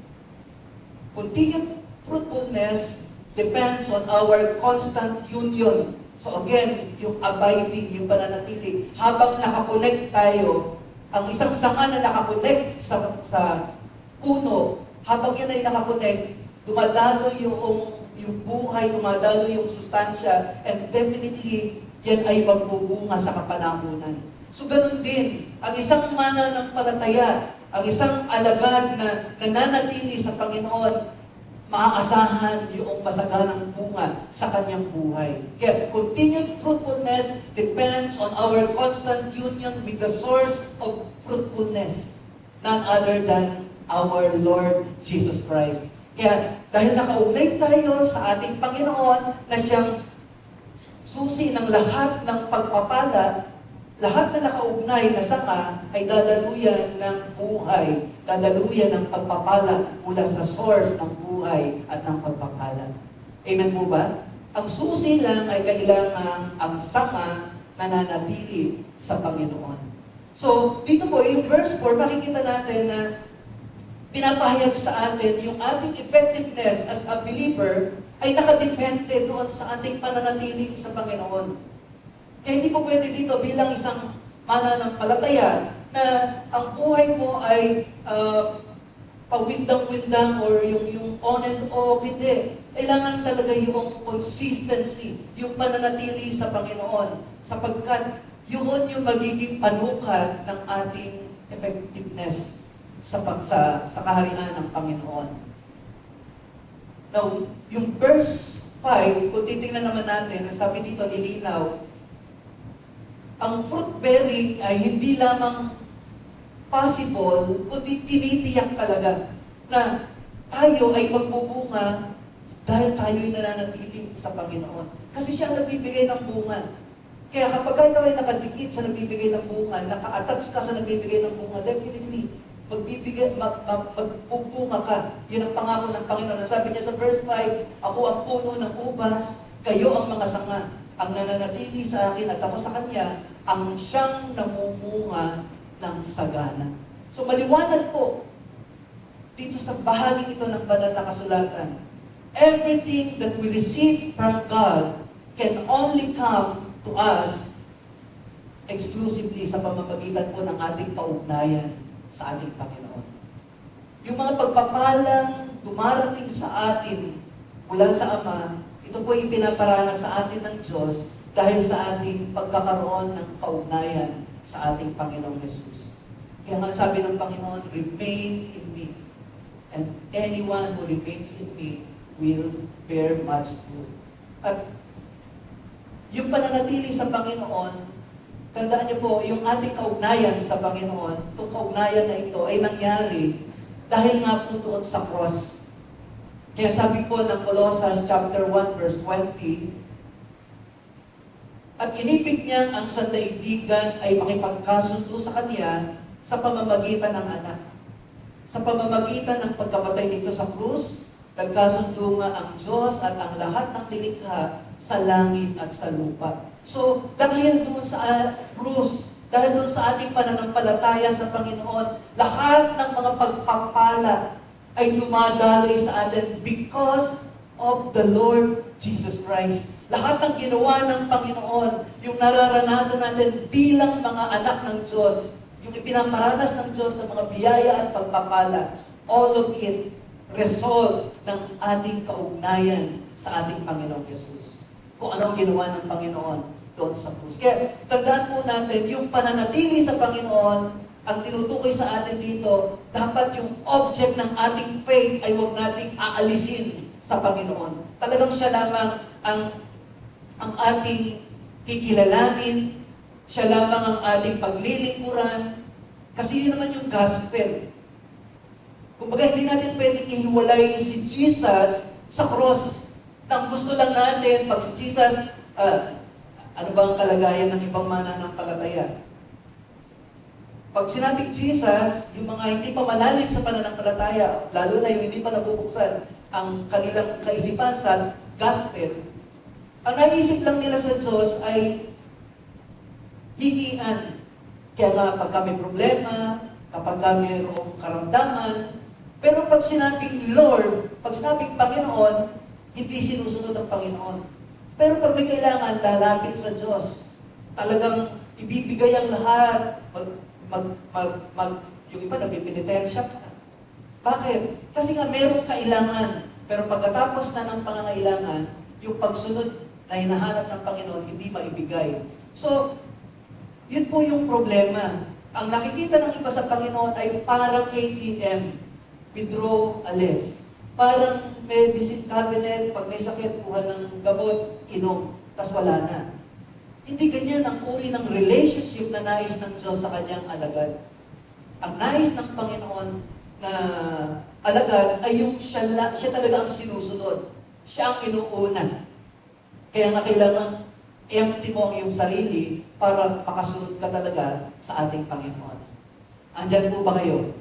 Continued fruitfulness depends on our constant union. So again, yung abiding, yung pananatili, habang nakakonect tayo, ang isang sanga na nakakonect sa, sa puno, habang yan ay nakakonect, dumadalo yung, yung buhay, dumadalo yung sustansya, and definitely, yan ay magbubunga sa kapanahunan. So ganun din, ang isang mananampalataya, ang isang alagad na nananatili sa Panginoon, maaasahan yung masaganang bunga sa kanyang buhay. Kaya continued fruitfulness depends on our constant union with the source of fruitfulness, none other than our Lord Jesus Christ. Kaya dahil nakaugnay tayo sa ating Panginoon na siyang susi ng lahat ng pagpapala, lahat na nakaugnay na sanga ay dadaluyan ng buhay, dadaluyan ng pagpapala mula sa source ng buhay at ng pagpapala. Amen po ba? Ang susi lang ay kailangan ang sanga nananatili sa Panginoon. So, dito po, yung verse four, makikita natin na pinapahayag sa atin yung ating effectiveness as a believer ay nakadepende doon sa ating pananatili sa Panginoon. Kaya hindi po pwede dito bilang isang mananampalataya na ang buhay mo ay uh, pawindang-windang or yung, yung on and off, hindi. Kailangan talaga yung consistency, yung pananatili sa Panginoon. Sapagkat yun yung magiging panukat ng ating effectiveness sa, sa, sa kaharian ng Panginoon. Now, yung verse five, kung titingnan naman natin, sabi dito nilinaw, ang fruit bearing ay hindi lamang possible, kundi tinitiyak talaga na tayo ay magbubunga dahil tayo ay nananatili sa Panginoon. Kasi siya ang nagbibigay ng bunga. Kaya kapag ikaw ay nakadikit sa nagbibigay ng bunga, naka-attach ka sa nagbibigay ng bunga, definitely, Magbibigay, mag, mag, magpupuma ka. Yun ang pangako ng Panginoon. Sabi niya sa verse five, ako ang puno ng ubas, kayo ang mga sanga. Ang nananatili sa akin at ako sa Kanya, ang siyang namumunga ng sagana. So maliwanag po, dito sa bahaging ito ng banal na kasulatan, everything that we receive from God can only come to us exclusively sa pamamagitan po ng ating kaugnayan sa ating Panginoon. Yung mga pagpapalang dumarating sa atin mula sa Ama, ito po ay pinaparana sa atin ng Diyos dahil sa ating pagkakaroon ng kaugnayan sa ating Panginoong Jesus. Kaya nga sabi ng Panginoon, remain in me. And anyone who remains in me will bear much fruit. At yung pananatili sa Panginoon, tandaan niyo po, yung ating kaugnayan sa Panginoon, itong kaugnayan na ito ay nangyari dahil nga po doon sa cross. Kaya sabi po ng Colossus chapter one verse twenty, at inibig niya ang sandaigdigan ay makipagkasundo sa Kanya sa pamamagitan ng anak. Sa pamamagitan ng pagkamatay nito sa krus, nagkasundo nga ang Diyos at ang lahat ng nilikha sa langit at sa lupa. So, dahil doon sa uh, krus, dahil doon sa ating pananampalataya sa Panginoon, lahat ng mga pagpapala ay dumadaloy sa atin because of the Lord Jesus Christ. Lahat ng ginawa ng Panginoon, yung nararanasan natin bilang mga anak ng Diyos, yung ipinaparanas ng Diyos ng mga biyaya at pagpapala, all of it result ng ating kaugnayan sa ating Panginoong Jesus. Kung ano ang ginawa ng Panginoon doon sa krus. Kaya tandaan po natin, yung pananatili sa Panginoon, ang tinutukoy sa atin dito, dapat yung object ng ating faith ay huwag nating aalisin sa Panginoon. Talagang siya lamang ang, ang ating kikilalanin, siya lamang ang ating paglilingkuran, kasi yun naman yung gospel. Kumbaga, hindi natin pwedeng ihiwalay si Jesus sa cross. Ang gusto lang natin, pag si Jesus, uh, ano ba ang kalagayan ng ibang mananampalataya? Pag sinabing Jesus, yung mga hindi pa malalim sa pananampalataya, lalo na yung hindi pa nabubuksan ang kanilang kaisipan sa gospel, ang naisip lang nila sa Diyos ay higian. Kaya nga, pagka may problema, kapag mayroong karamdaman, pero pag sinabing Lord, pag sinabing Panginoon, hindi sinusunod ang Panginoon. Pero pag may kailangan, lalapit sa Diyos. Talagang ibibigay ang lahat. Mag, mag, mag, mag, yung iba, nabipinitensya ka. Bakit? Kasi nga merong kailangan. Pero pagkatapos na ng pangangailangan, yung pagsunod na hinahanap ng Panginoon, hindi maibigay. So, yun po yung problema. Ang nakikita ng iba sa Panginoon ay parang A T M. Withdraw, alis. Parang medicine cabinet, pag may sakit, kuha ng gamot, inom, tas wala na. Hindi ganyan ang uri ng relationship na nais ng Diyos sa kanyang alagad. Ang nais ng Panginoon na alagad ay yung siya, siya talaga ang sinusunod. Siya ang inuuna. Kaya nga kailangan empty mo ang iyong sarili para makasunod ka talaga sa ating Panginoon. Andyan po ba kayo?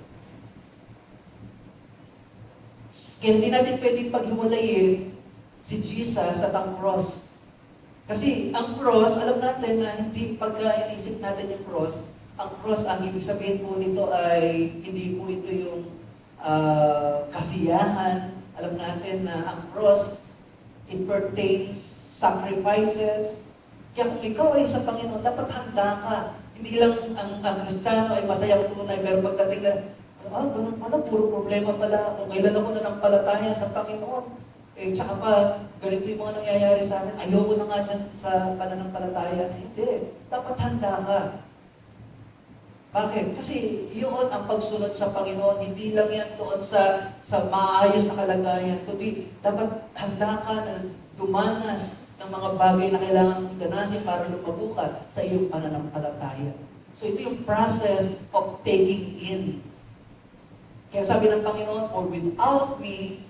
Kaya hindi natin pwedeng paghiwalayin si Jesus at ang cross. Kasi ang cross, alam natin na hindi pagka inisip natin yung cross, ang cross, ang ibig sabihin po nito ay hindi po ito yung uh, kasiyahan. Alam natin na ang cross, it pertains sacrifices. Kaya kung ikaw ay sa Panginoon, dapat handa ka. Hindi lang ang, ang Kristiyano ay masayang tunay, pero pagdating na, ah, ganun pala, puro problema pala. Kung kailan ako na ng palataya sa Panginoon, eh, tsaka pa, ganito yung mga nangyayari sa amin, ayoko na nga dyan sa pananampalataya. Hindi. Dapat handa ka. Bakit? Kasi yun ang pagsunod sa Panginoon, hindi lang yan doon sa, sa maayos na kalagayan, kundi dapat handa ka na dumanas ng mga bagay na kailangan mong danasin para lumago ka sa iyong pananampalataya. So ito yung process of taking in. Kaya sabi ng Panginoon, or without me,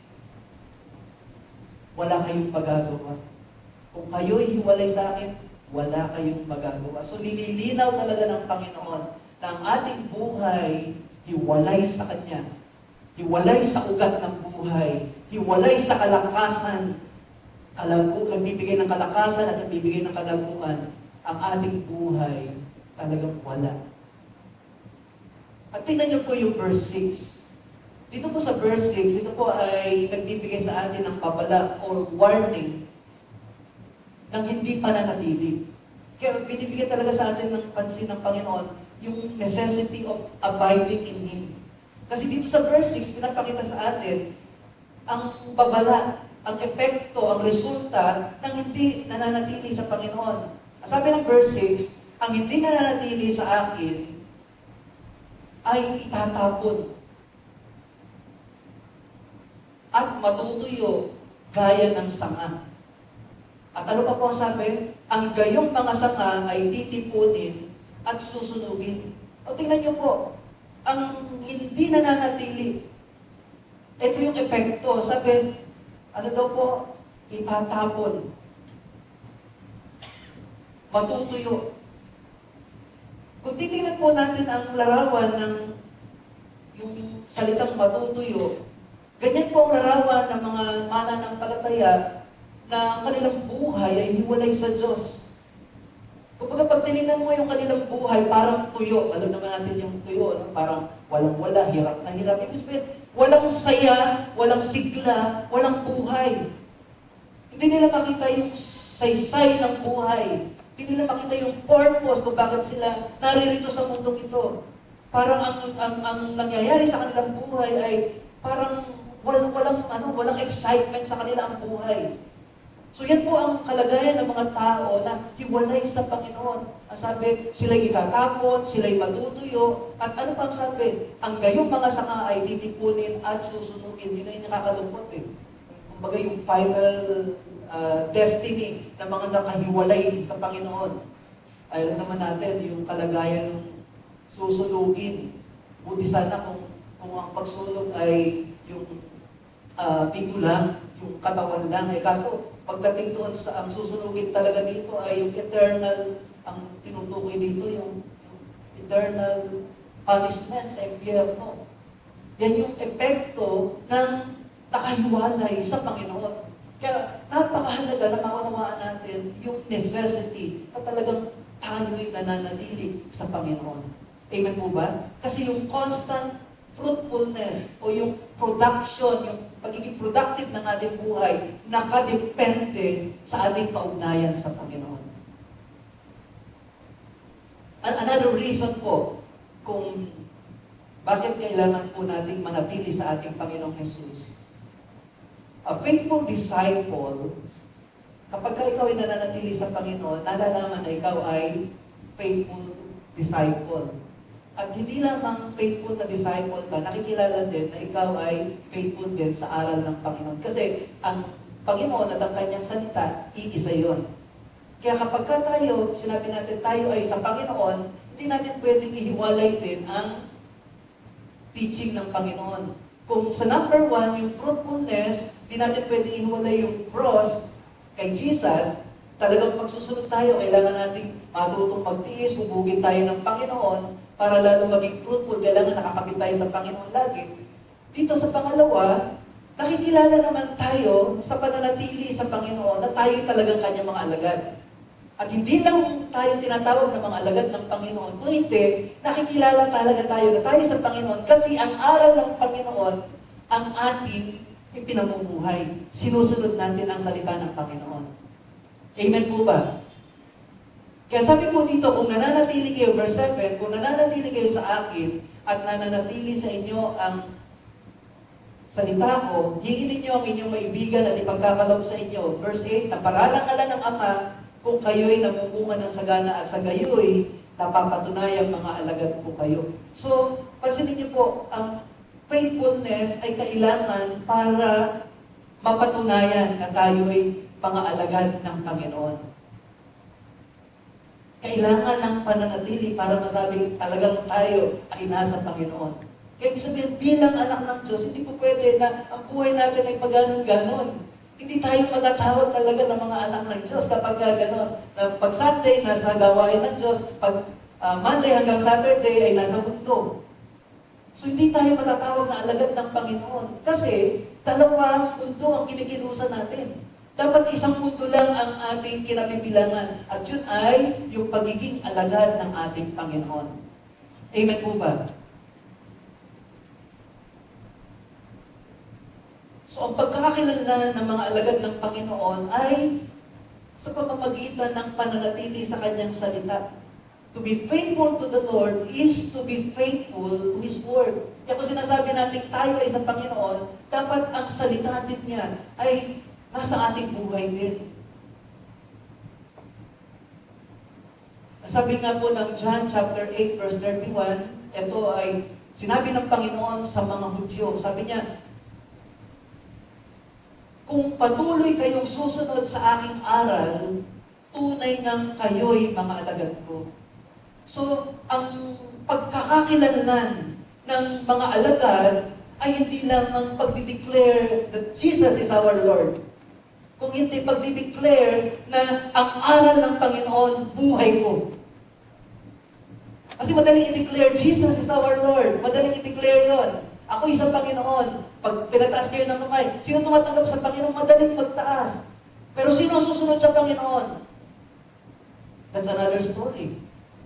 wala kayong magagawa. Kung kayo'y hiwalay sa akin, wala kayong magagawa. So nililinaw talaga ng Panginoon na ang ating buhay, hiwalay sa Kanya, hiwalay sa ugat ng buhay, hiwalay sa kalakasan, kalagu, nagbibigay ng kalakasan at nagbibigay ng kalaguan, ang ating buhay talagang wala. At tingnan niyo po yung verse six. Dito po sa verse six, ito po ay nagbibigay sa atin ng babala or warning ng hindi pananatili. Kaya binibigyan talaga sa atin ng pansin ng Panginoon yung necessity of abiding in Him. Kasi dito sa verse six, pinapakita sa atin ang babala, ang epekto, ang resulta ng hindi nananatili sa Panginoon. Sabi ng verse six, ang hindi nananatili sa akin ay itatapon at matutuyo gaya ng sanga. At ano pa po ang sabi? Ang gayong mga sanga ay titipunin at susunugin. O tingnan niyo po, ang hindi nananatili, ito yung epekto. Sabi, ano daw po? Itatapon. Matutuyo. Kung titingnan po natin ang larawan ng yung salitang matutuyo, ganyan po ang larawan ng mga mananampalataya na ang kanilang buhay ay hiwalay sa Diyos. Kapag pag tinignan mo yung kanilang buhay, parang tuyo. Alam naman natin yung tuyo, no? Parang walang-wala, hirap na hirap. Ibig sabihin, walang saya, walang sigla, walang buhay. Hindi nila makita yung saysay ng buhay. Hindi nila makita yung purpose kung bakit sila naririto sa mundong ito. Parang ang, ang, ang nangyayari sa kanilang buhay ay parang walang, walang, ano, walang excitement sa kanila ang buhay. So yan po ang kalagayan ng mga tao na hiwalay sa Panginoon. Ang sabi, sila'y itatapon, sila'y matutuyo, at ano pang sabi? Ang gayong mga sanga ay titipunin at susunugin. Yun ay nakakalungkot eh. Kumbaga yung final uh, destiny ng mga nakahiwalay sa Panginoon. Alam naman natin yung kalagayan ng susunugin. Buti sana kung, kung ang pagsunog ay yung uh, pito lang, yung katawan lang. Eh kaso, pagdating doon sa ang susunugin talaga dito ay yung eternal, ang tinutukoy dito, yung, yung eternal punishment sa impyerno. Yan yung epekto ng nakahiwalay sa Panginoon. Kaya napakahalaga na maunawaan natin yung necessity na talagang tayo'y nananatili sa Panginoon. Amen po ba? Kasi yung constant fruitfulness o yung production, yung pagiging productive ng ating buhay, nakadepende sa ating kaugnayan sa Panginoon. Another reason po kung bakit kailangan po nating manatili sa ating Panginoong Jesus. A faithful disciple, kapag ka ikaw ay nananatili sa Panginoon, nalalaman na ikaw ay faithful disciple. At hindi lamang faithful na disciple ka, nakikilala din na ikaw ay faithful din sa aral ng Panginoon. Kasi ang Panginoon at ang Kanyang salita, iisa yon. Kaya kapag ka tayo, sinabi natin tayo ay sa Panginoon, hindi natin pwedeng ihiwalay din ang teaching ng Panginoon. Kung sa number one, yung fruitfulness, hindi natin pwedeng ihiwalay yung cross kay Jesus, talagang pagsusunod tayo, kailangan nating matutong magtiis, hubugin tayo ng Panginoon, para lalo maging fruitful, kailangan nakakapit tayo sa Panginoon lagi. Dito sa pangalawa, nakikilala naman tayo sa pananatili sa Panginoon na tayo talagang Kanyang mga alagad. At hindi lang tayo tinatawag na mga alagad ng Panginoon, kung hindi, nakikilala talaga tayo na tayo sa Panginoon kasi ang aral ng Panginoon ang ating ipinamumuhay. Sinusunod natin ang salita ng Panginoon. Amen po ba? Kaya sabi po dito, kung nananatili kayo, verse seven, kung nananatili kayo sa akin at nananatili sa inyo ang salita ko, hingin ninyo ang inyong maibigan at ipagkakalob sa inyo. Verse eight, naparalangalan ng Ama kung kayo'y namumunga ng sagana at sa gayo'y napapatunayang mga alagad po kayo. So, pansinin niyo po, ang faithfulness ay kailangan para mapatunayan na tayo'y mga alagad ng Panginoon. Kailangan ng pananatili para masabing talagang tayo ay nasa Panginoon. Kaya ibig sabihin, bilang anak ng Diyos, hindi po pwede na ang buhay natin ay paganon-ganon. Hindi tayo matatawag talaga ng mga anak ng Diyos kapag ganon. Pag Sunday, nasa gawain ng Diyos. Pag uh, Monday hanggang Saturday ay nasa mundo. So hindi tayo matatawag na alagad ng Panginoon. Kasi dalawang mundo ang kinikilusan natin. Dapat isang mundo lang ang ating kinabibilangan. At yun ay yung pagiging alagad ng ating Panginoon. Amen po ba? So ang pagkakakilanlan ng mga alagad ng Panginoon ay sa pamamagitan ng pananatili sa Kanyang salita. To be faithful to the Lord is to be faithful to His Word. Kaya kung sinasabi natin tayo ay sa Panginoon, dapat ang salita din niya ay nasa ating buhay din. Sabi nga po ng John chapter eight verse thirty-one, ito ay sinabi ng Panginoon sa mga Hudyo. Sabi niya, kung patuloy kayong susunod sa aking aral, tunay ngang kayo'y mga alagad ko. So, ang pagkakakilanlan ng mga alagad ay hindi lang ang pagdideclare that Jesus is our Lord. Kung hindi pagdideclare na ang aral ng Panginoon, buhay ko. Kasi madaling i-declare, Jesus is our Lord. Madaling i-declare yon. Ako isang Panginoon. Pag pinataas kayo ng kamay, sino tumatanggap sa Panginoon? Madaling magtaas. Pero sino susunod sa Panginoon? That's another story.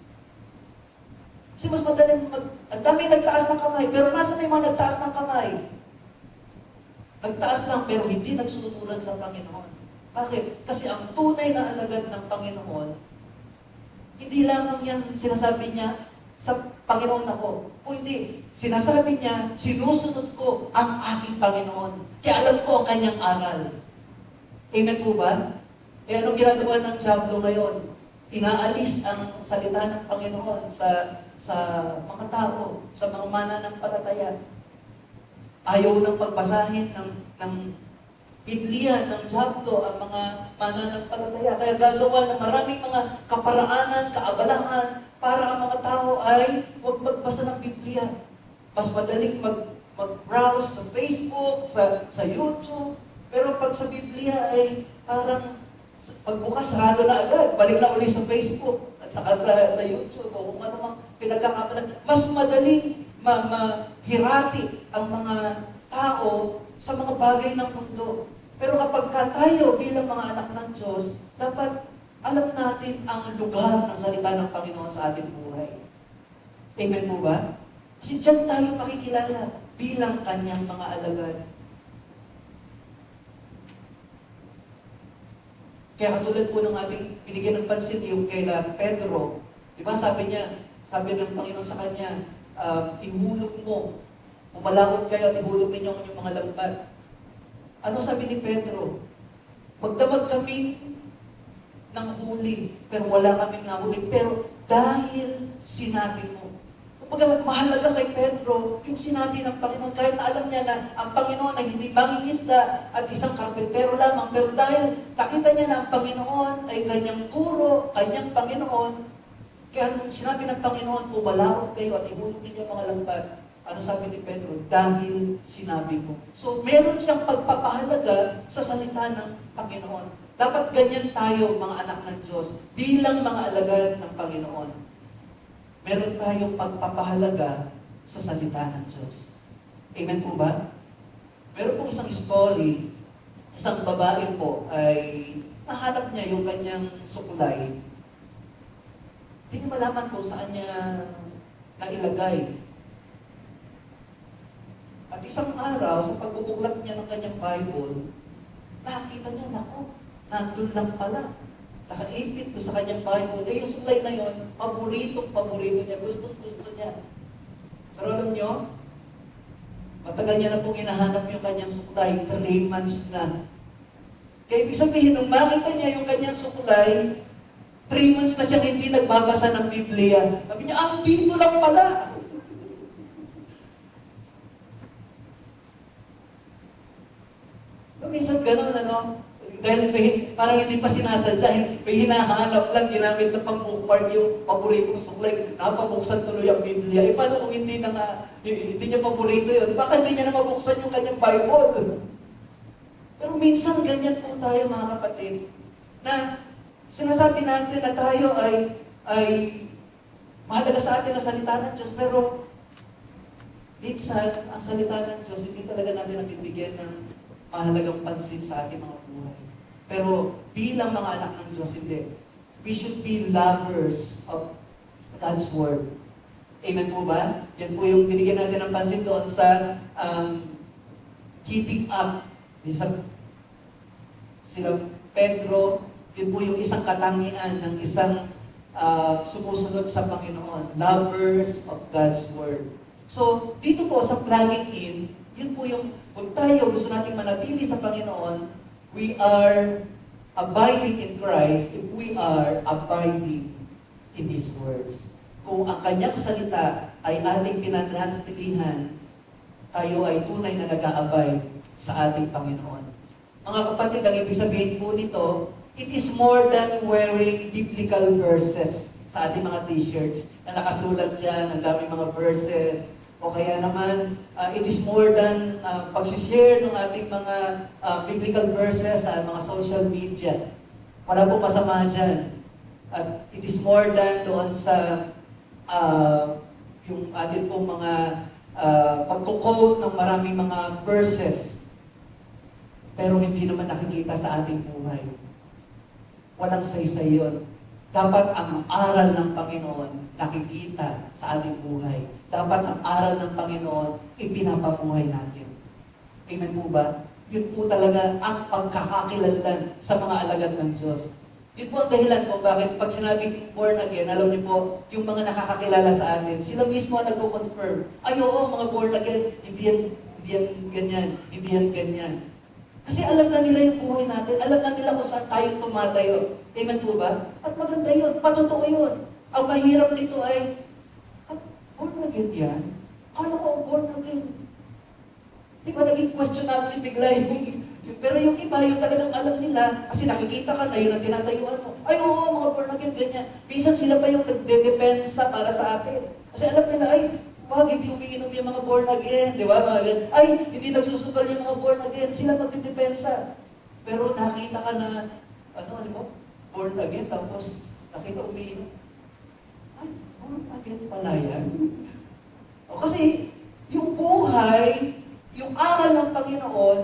Kasi mas madaling mag... Ang dami nagtaas ng kamay, pero nasa na yung mga nagtaas ng kamay? Nagtaas lang, pero hindi nagsusunuran sa Panginoon. Bakit? Kasi ang tunay na alagad ng Panginoon, hindi lamang yan sinasabi niya, sa Panginoon ako. O hindi, sinasabi niya, sinusunod ko ang aking Panginoon. Kaya alam ko ang kanyang aral. Amen po ba? Eh anong ginagawa ng Diablo ngayon? Inaalis ang salita ng Panginoon sa sa mga tao, sa mga mananampalataya. Ayaw nang pagbasahin ng, ng Biblia, ng Diablo, ang mga mananampalataya. Kaya gagawa ng maraming mga kaparaanan, kaabalahan, para ang mga tao ay huwag magbasa ng Biblia. Mas madaling mag, mag-browse sa Facebook, sa, sa YouTube. Pero pag sa Biblia ay parang pagbukas, sarado na agad. Balik na uli sa Facebook at saka sa, sa YouTube o kung ano mang pinagkakapalan. Mas madaling ma mahirati ang mga tao sa mga bagay ng mundo. Pero kapag ka tayo bilang mga anak ng Diyos, dapat alam natin ang lugar ng salita ng Panginoon sa ating buhay. Amen po ba? Kasi dyan tayo makikilala bilang kanyang mga alagad. Kaya katulad po ng ating binigyan ng pansin yung kay Pedro, di ba sabi niya, sabi ng Panginoon sa kanya, uh, ihulog mo, umalawot kayo at ihulog ninyo ang inyong mga lambat. Ano sabi ni Pedro? Magdamag kami ng huli, pero wala kaming nahuli. Pero dahil sinabi mo, kapag mahalaga kay Pedro, yung sinabi ng Panginoon, kahit na alam niya na ang Panginoon ay hindi mangingisda at isang karpentero lamang, pero dahil nakita niya na ang Panginoon ay kanyang guro, kanyang Panginoon, kaya nung sinabi ng Panginoon, pumalaot kayo at ihulog ninyo mga lambat, ano sabi ni Pedro? Dahil sinabi mo. So, meron siyang pagpapahalaga sa salita ng Panginoon. Dapat ganyan tayo, mga anak ng Diyos, bilang mga alagad ng Panginoon. Meron tayong pagpapahalaga sa salita ng Diyos. Amen po ba? Meron pong isang story, isang babae po ay nahanap niya yung kanyang sukulay. Hindi niya malaman kung saan niya nailagay. At isang araw, sa pagbubuklat niya ng kanyang Bible, nakita niya, naku, nandun lang pala. Nakaipit ko sa kanyang Bible. Eh, yung suklay na yun, paboritong paborito niya. Gustong gusto niya. Pero alam niyo, matagal niya na pong hinahanap yung kanyang suklay. Three months na. Kaya ibig sabihin, nung makita niya yung kanyang suklay, three months na siya hindi nagbabasa ng Biblia. Sabi niya, ah, dito lang pala. Minsan gano'n, ano, dahil may, parang hindi pa sinasadya, may hinahanap lang, ginamit na pang bookmark yung paboritong suklay, napabuksan tuloy ang Biblia. E paano kung hindi na nga, hindi niya paborito yun? Baka hindi niya na mabuksan yung kanyang Bible. Pero minsan ganyan po tayo, mga kapatid, na sinasabi natin na tayo ay, ay mahalaga sa atin na salita ng Diyos, pero minsan, ang salita ng Diyos, hindi talaga natin nabibigyan ng mahalagang pansin sa ating mga buhay. Pero bilang mga anak ng Diyos, hindi. We should be lovers of God's Word. Amen po ba? Yan po yung binigyan natin ng pansin doon sa um, keeping up. Sa, sila Pedro, yun po yung isang katangian ng isang uh, sumusunod sa Panginoon. Lovers of God's Word. So, dito po sa plugging in, yun po yung, kung tayo gusto nating manatili sa Panginoon, we are abiding in Christ if we are abiding in His words. Kung ang kanyang salita ay ating pinananatilihan, tayo ay tunay na nag-aabay sa ating Panginoon. Mga kapatid, ang ibig sabihin po nito, it is more than wearing biblical verses sa ating mga t-shirts na nakasulat dyan, ang daming mga verses, o kaya naman, uh, it is more than uh, pag-share ng ating mga uh, biblical verses sa mga social media. Wala pong masama dyan. At it is more than doon sa uh, yung ating pong mga uh, pagkukode ng maraming mga verses. Pero hindi naman nakikita sa ating buhay. Walang saysay yun. Dapat ang aral ng Panginoon nakikita sa ating buhay. Dapat ang aral ng Panginoon ipinapamuhay natin. Amen po ba? Yun po talaga ang pagkakakilanlan sa mga alagad ng Diyos. Yun po ang dahilan kung bakit pag sinabing born again, alam niyo po, yung mga nakakakilala sa atin, sila mismo ang nagko-confirm. Ay oo, mga born again, hindi yan, hindi yan ganyan, hindi yan ganyan. Kasi alam na nila yung buhay natin, alam na nila kung saan tayo tumatayo. Amen po ba? At maganda yun, patotoo yun. Ang mahirap nito ay, ah, born again yan? Kala ko born again. Di ba naging questionable bigla yung, yung, pero yung iba, yung talagang alam nila, kasi nakikita ka na yun ang tinatayuan mo. Ay oo, mga born again, ganyan. Minsan sila pa yung nagdedepensa para sa atin. Kasi alam nila, ay, wag, hindi umiinom yung mga born again, di ba? Mga ganyan. Ay, hindi nagsusukal yung mga born again. Sila magdidepensa. Pero nakita ka na, ano, ano mo? Born again, tapos nakita umiinom. Ay, born again pala yan. O, kasi, yung buhay, yung aral ng Panginoon,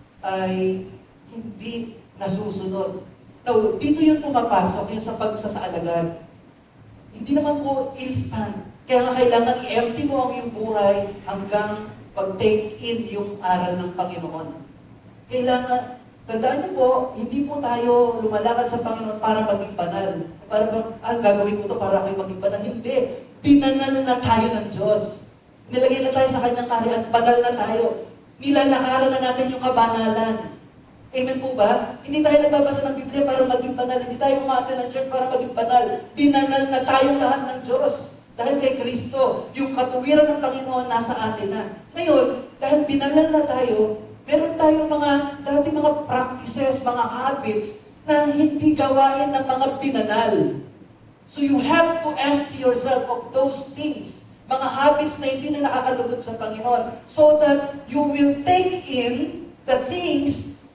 ay hindi nasusunod. Now, dito yung pumapasok, yung sa pagsasaalagad. Hindi naman po instant. Kaya nga kailangan i-empty mo ang iyong buhay hanggang pag-take in yung aral ng Panginoon. Kailangan, tandaan niyo po, hindi po tayo lumalakad sa Panginoon para maging banal. Para bang, ah, gagawin ko to para kayo maging banal. Hindi. Pinanal na tayo ng Diyos. Nilagay na tayo sa kanyang kaharian, banal na tayo. Nilalakaran na natin yung kabanalan. Amen po ba? Hindi tayo nagbabasa ng Biblia para maging banal. Hindi tayo umate ng church para maging banal. Binanal na tayong lahat ng Diyos. Dahil kay Kristo, yung katuwiran ng Panginoon nasa atin na. Ngayon, dahil binanal na tayo, meron tayong mga, dati mga practices, mga habits, na hindi gawain ng mga binanal. So you have to empty yourself of those things. Mga habits na hindi na nakakalugod sa Panginoon. So that you will take in the things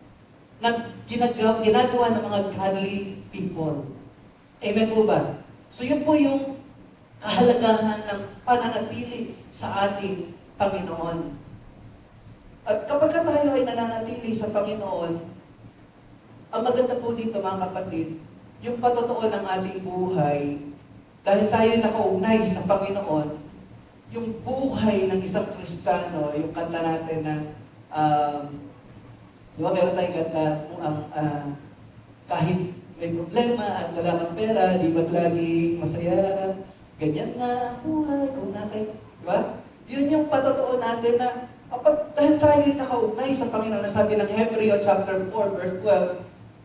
na ginagawa, ginagawa ng mga godly people. Amen po ba? So yun po yung kahalagahan ng pananatili sa ating Panginoon. At kapag tayo ay nananatili sa Panginoon, ang maganda po dito mga kapatid, yung patotoo ng ating buhay, dahil tayo nakaugnay sa Panginoon, yung buhay ng isang Kristiyano, yung kanta natin na, um, di ba meron tayong kanta, um, uh, kahit may problema at wala kang pera, di ba lagi masaya, ganyan na buhay, kung nakay, di ba? Yun yung patotoo natin na kapag dahil tayo ay nakaugnay sa Panginoon, nasabi ng Hebreo chapter four, verse twelve,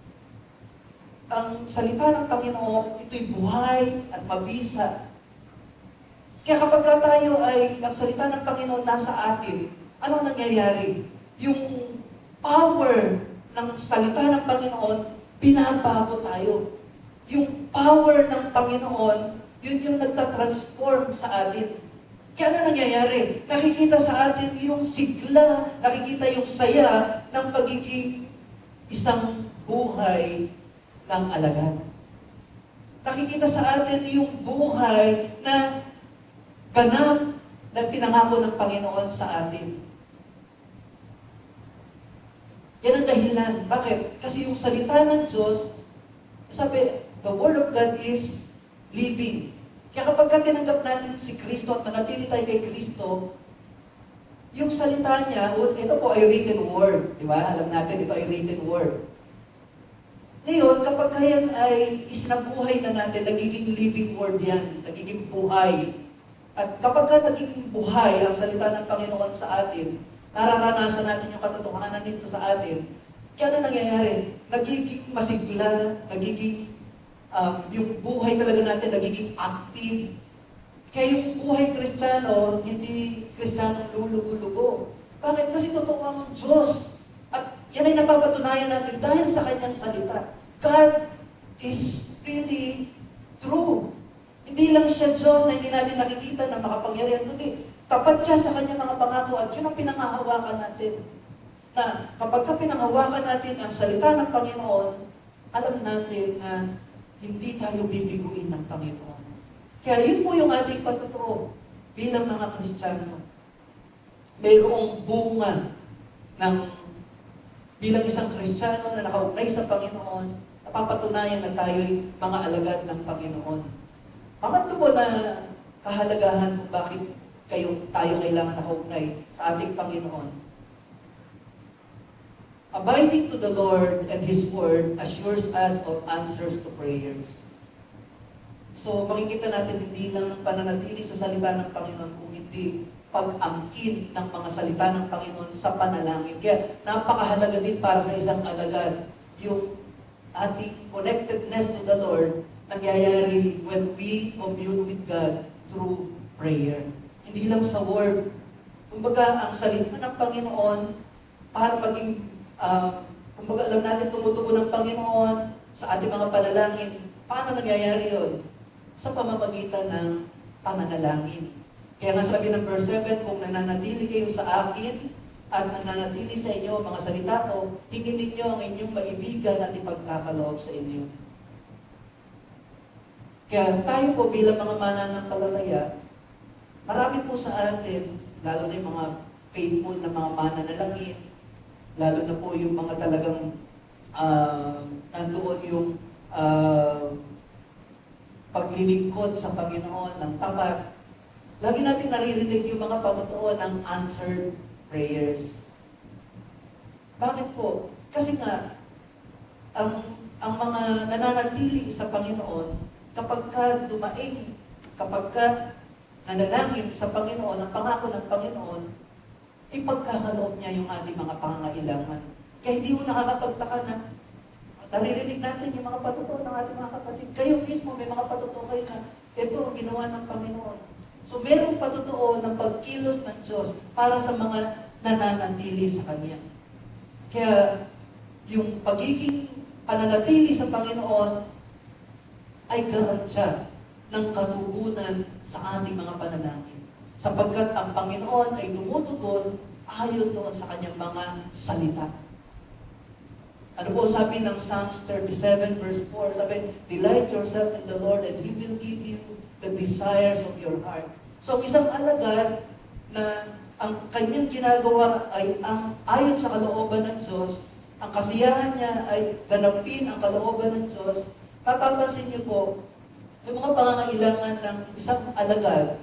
ang salita ng Panginoon, ito'y buhay at mabisa. Kaya kapag tayo ay, ang salita ng Panginoon nasa atin, ano nangyayari? Yung power ng salita ng Panginoon, binabago tayo. Yung power ng Panginoon, yun yung nagtatransform sa atin. Kaya ano nangyayari? Nakikita sa atin yung sigla, nakikita yung saya ng pagiging isang buhay ng alagad. Nakikita sa atin yung buhay na ganap na pinangako ng Panginoon sa atin. Yan ang dahilan. Bakit? Kasi yung salita ng Diyos, sabi, the Word of God is living. Kaya kapag ka tinanggap natin si Kristo at nanatili tayo kay Kristo, yung salita niya, ito po ay written word. Di ba? Alam natin, ito ay written word. Ngayon, kapag yan ay isinabuhay na natin, nagiging living word yan, nagiging buhay. At kapag ka nagiging buhay ang salita ng Panginoon sa atin, nararanasan natin yung katotohanan nito sa atin, kaya ano nangyayari? Nagiging masigla, nagiging, um, yung buhay talaga natin, nagiging active. Kaya yung buhay Kristiyano, hindi Kristiyanong lulugo-lugo. Bakit? Kasi totoo ang Diyos. At yan ay napapatunayan natin dahil sa kanyang salita. God is really true. Hindi lang siya Diyos na hindi natin nakikita na makapangyarihan, kundi tapat siya sa kanyang mga pangako at yun ang pinangahawakan natin. Na kapag ka pinangahawakan natin ang salita ng Panginoon, alam natin na hindi tayo bibiguin ng Panginoon. Kaya yun po yung ating patotoo bilang mga Kristiyano. Mayroong bunga ng bilang isang Kristiyano na nakaugnay sa Panginoon, napapatunayan na tayo'y mga alagad ng Panginoon. Pangatlo po na kahalagahan kung bakit kayo, tayo kailangan nakaugnay sa ating Panginoon. Abiding to the Lord and His Word assures us of answers to prayers. So makikita natin hindi lang pananatili sa salita ng Panginoon kung hindi pag-angkin ng mga salita ng Panginoon sa panalangin. Kaya napakahalaga din para sa isang alagad yung ating connectedness to the Lord nangyayari when we commune with God through prayer. Hindi lang sa word. Kumbaga, ang salita ng Panginoon para maging, uh, kumbaga alam natin tumutugon ng Panginoon sa ating mga panalangin. Paano nangyayari yun? Sa pamamagitan ng pananalangin. Kaya nga sabi ng verse seven, kung nananatili kayo sa akin at nananatili sa inyo ang mga salita ko, hingin ninyo ang inyong maibigan at ipagkakaloob sa inyo. Kaya tayo po bilang mga mananampalataya, marami po sa atin, lalo na yung mga faithful na mga mananalangin, lalo na po yung mga talagang uh, nandoon yung uh, paglilingkod sa Panginoon ng tapat. Lagi natin naririnig yung mga patotoo ng answered prayers. Bakit po? Kasi nga, ang, ang mga nananatili sa Panginoon, kapag ka dumaing, kapag ka nanalangin sa Panginoon, ang pangako ng Panginoon, ipagkakaloob niya yung ating mga pangangailangan. Kaya hindi mo nakakapagtaka na naririnig natin yung mga patotoo ng ating mga kapatid. Kayo mismo, may mga patotoo kayo na ito ang ginawa ng Panginoon. So, merong patotoo ng pagkilos ng Diyos para sa mga nananatili sa Kanya. Kaya, yung pagiging pananatili sa Panginoon ay garansya ng katugunan sa ating mga panalangin. Sapagkat ang Panginoon ay dumutugon ayon doon sa Kanyang mga salita. Ano po sabi ng Psalms thirty-seven verse four? Sabi, delight yourself in the Lord and He will give you the desires of your heart. So, ang isang alagad na ang kanyang ginagawa ay ang ayon sa kalooban ng Diyos, ang kasiyahan niya ay ganapin ang kalooban ng Diyos, mapapansin niyo po, yung mga pangangailangan ng isang alagad,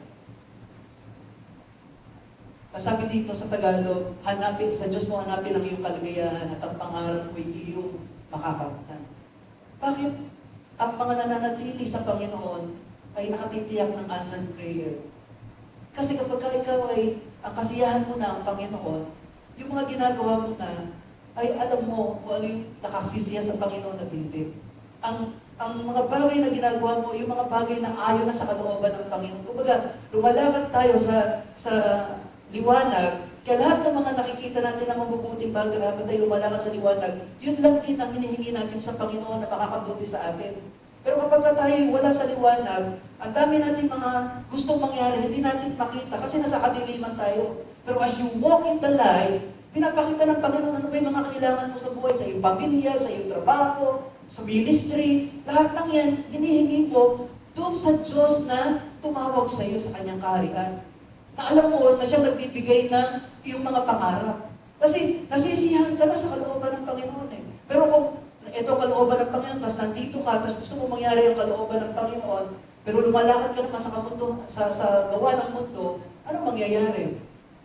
sabi dito sa Tagalog, hanapin, sa Diyos mo hanapin ang iyong kaligayahan at ang pangarap mo ay iyong makakamtan. Bakit ang mga nananatili sa Panginoon ay nakatitiyak ng answered prayer? Kasi kapag ikaw ay, ang kasiyahan mo na ang Panginoon, yung mga ginagawa mo na, ay alam mo kung ano yung nakasisiya sa Panginoon at hindi. Ang, ang mga bagay na ginagawa mo, yung mga bagay na ayon na sa kalooban ng Panginoon. Kumbaga, lumalakad tayo sa, sa liwanag, kaya lahat ng mga nakikita natin na mabubuting bagay, habang tayo lumalakad sa liwanag, yun lang din ang hinihingi natin sa Panginoon na makakabuti sa atin. Pero kapag tayo wala sa liwanag, ang dami natin mga gustong mangyari, hindi natin makita kasi nasa kadiliman tayo. Pero as you walk in the light, pinapakita ng Panginoon ano ba yung mga kailangan mo sa buhay, sa iyong pamilya, sa iyong trabaho, sa ministry, lahat ng yan, hinihingi mo doon sa Diyos na tumawag sa iyo sa kanyang kaharian. na alam mo na siya nagbibigay ng iyong mga pangarap. Kasi nasisiyahan ka na sa kalooban ng Panginoon eh. Pero kung ito ang kalooban ng Panginoon, tapos nandito ka, tapos gusto mo mangyari ang kalooban ng Panginoon, pero lumalakad ka naman sa, kamundo, sa, sa gawa ng mundo, ano mangyayari?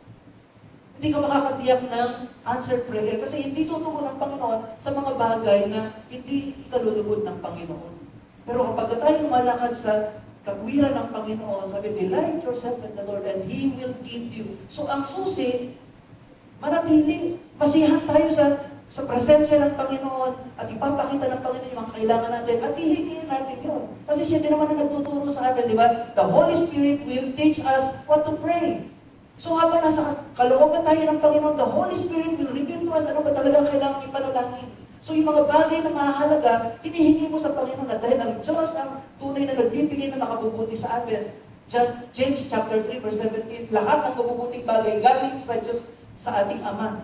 Hindi ka makakatiyak ng answered prayer kasi hindi tutugon ng Panginoon sa mga bagay na hindi ikalulugod ng Panginoon. Pero kapag tayo lumalakad sa katwiran ng Panginoon, sabi, delight yourself in the Lord and He will give you. So ang susi, manatili, masiyahan tayo sa sa presensya ng Panginoon at ipapakita ng Panginoon yung mga kailangan natin at hihingiin natin yun. Kasi siya din naman ang nagtuturo sa atin, di ba? The Holy Spirit will teach us what to pray. So habang nasa kalooban tayo ng Panginoon, the Holy Spirit will reveal to us ano ba talagang kailangan ipanalangin. So yung mga bagay na mahalaga, hinihingi mo sa Panginoon at dahil ang Diyos ang tunay na nagbibigay na makabubuti sa atin. John, James chapter three verse seventeen, lahat ng mabubuting bagay galing sa Diyos sa ating Ama.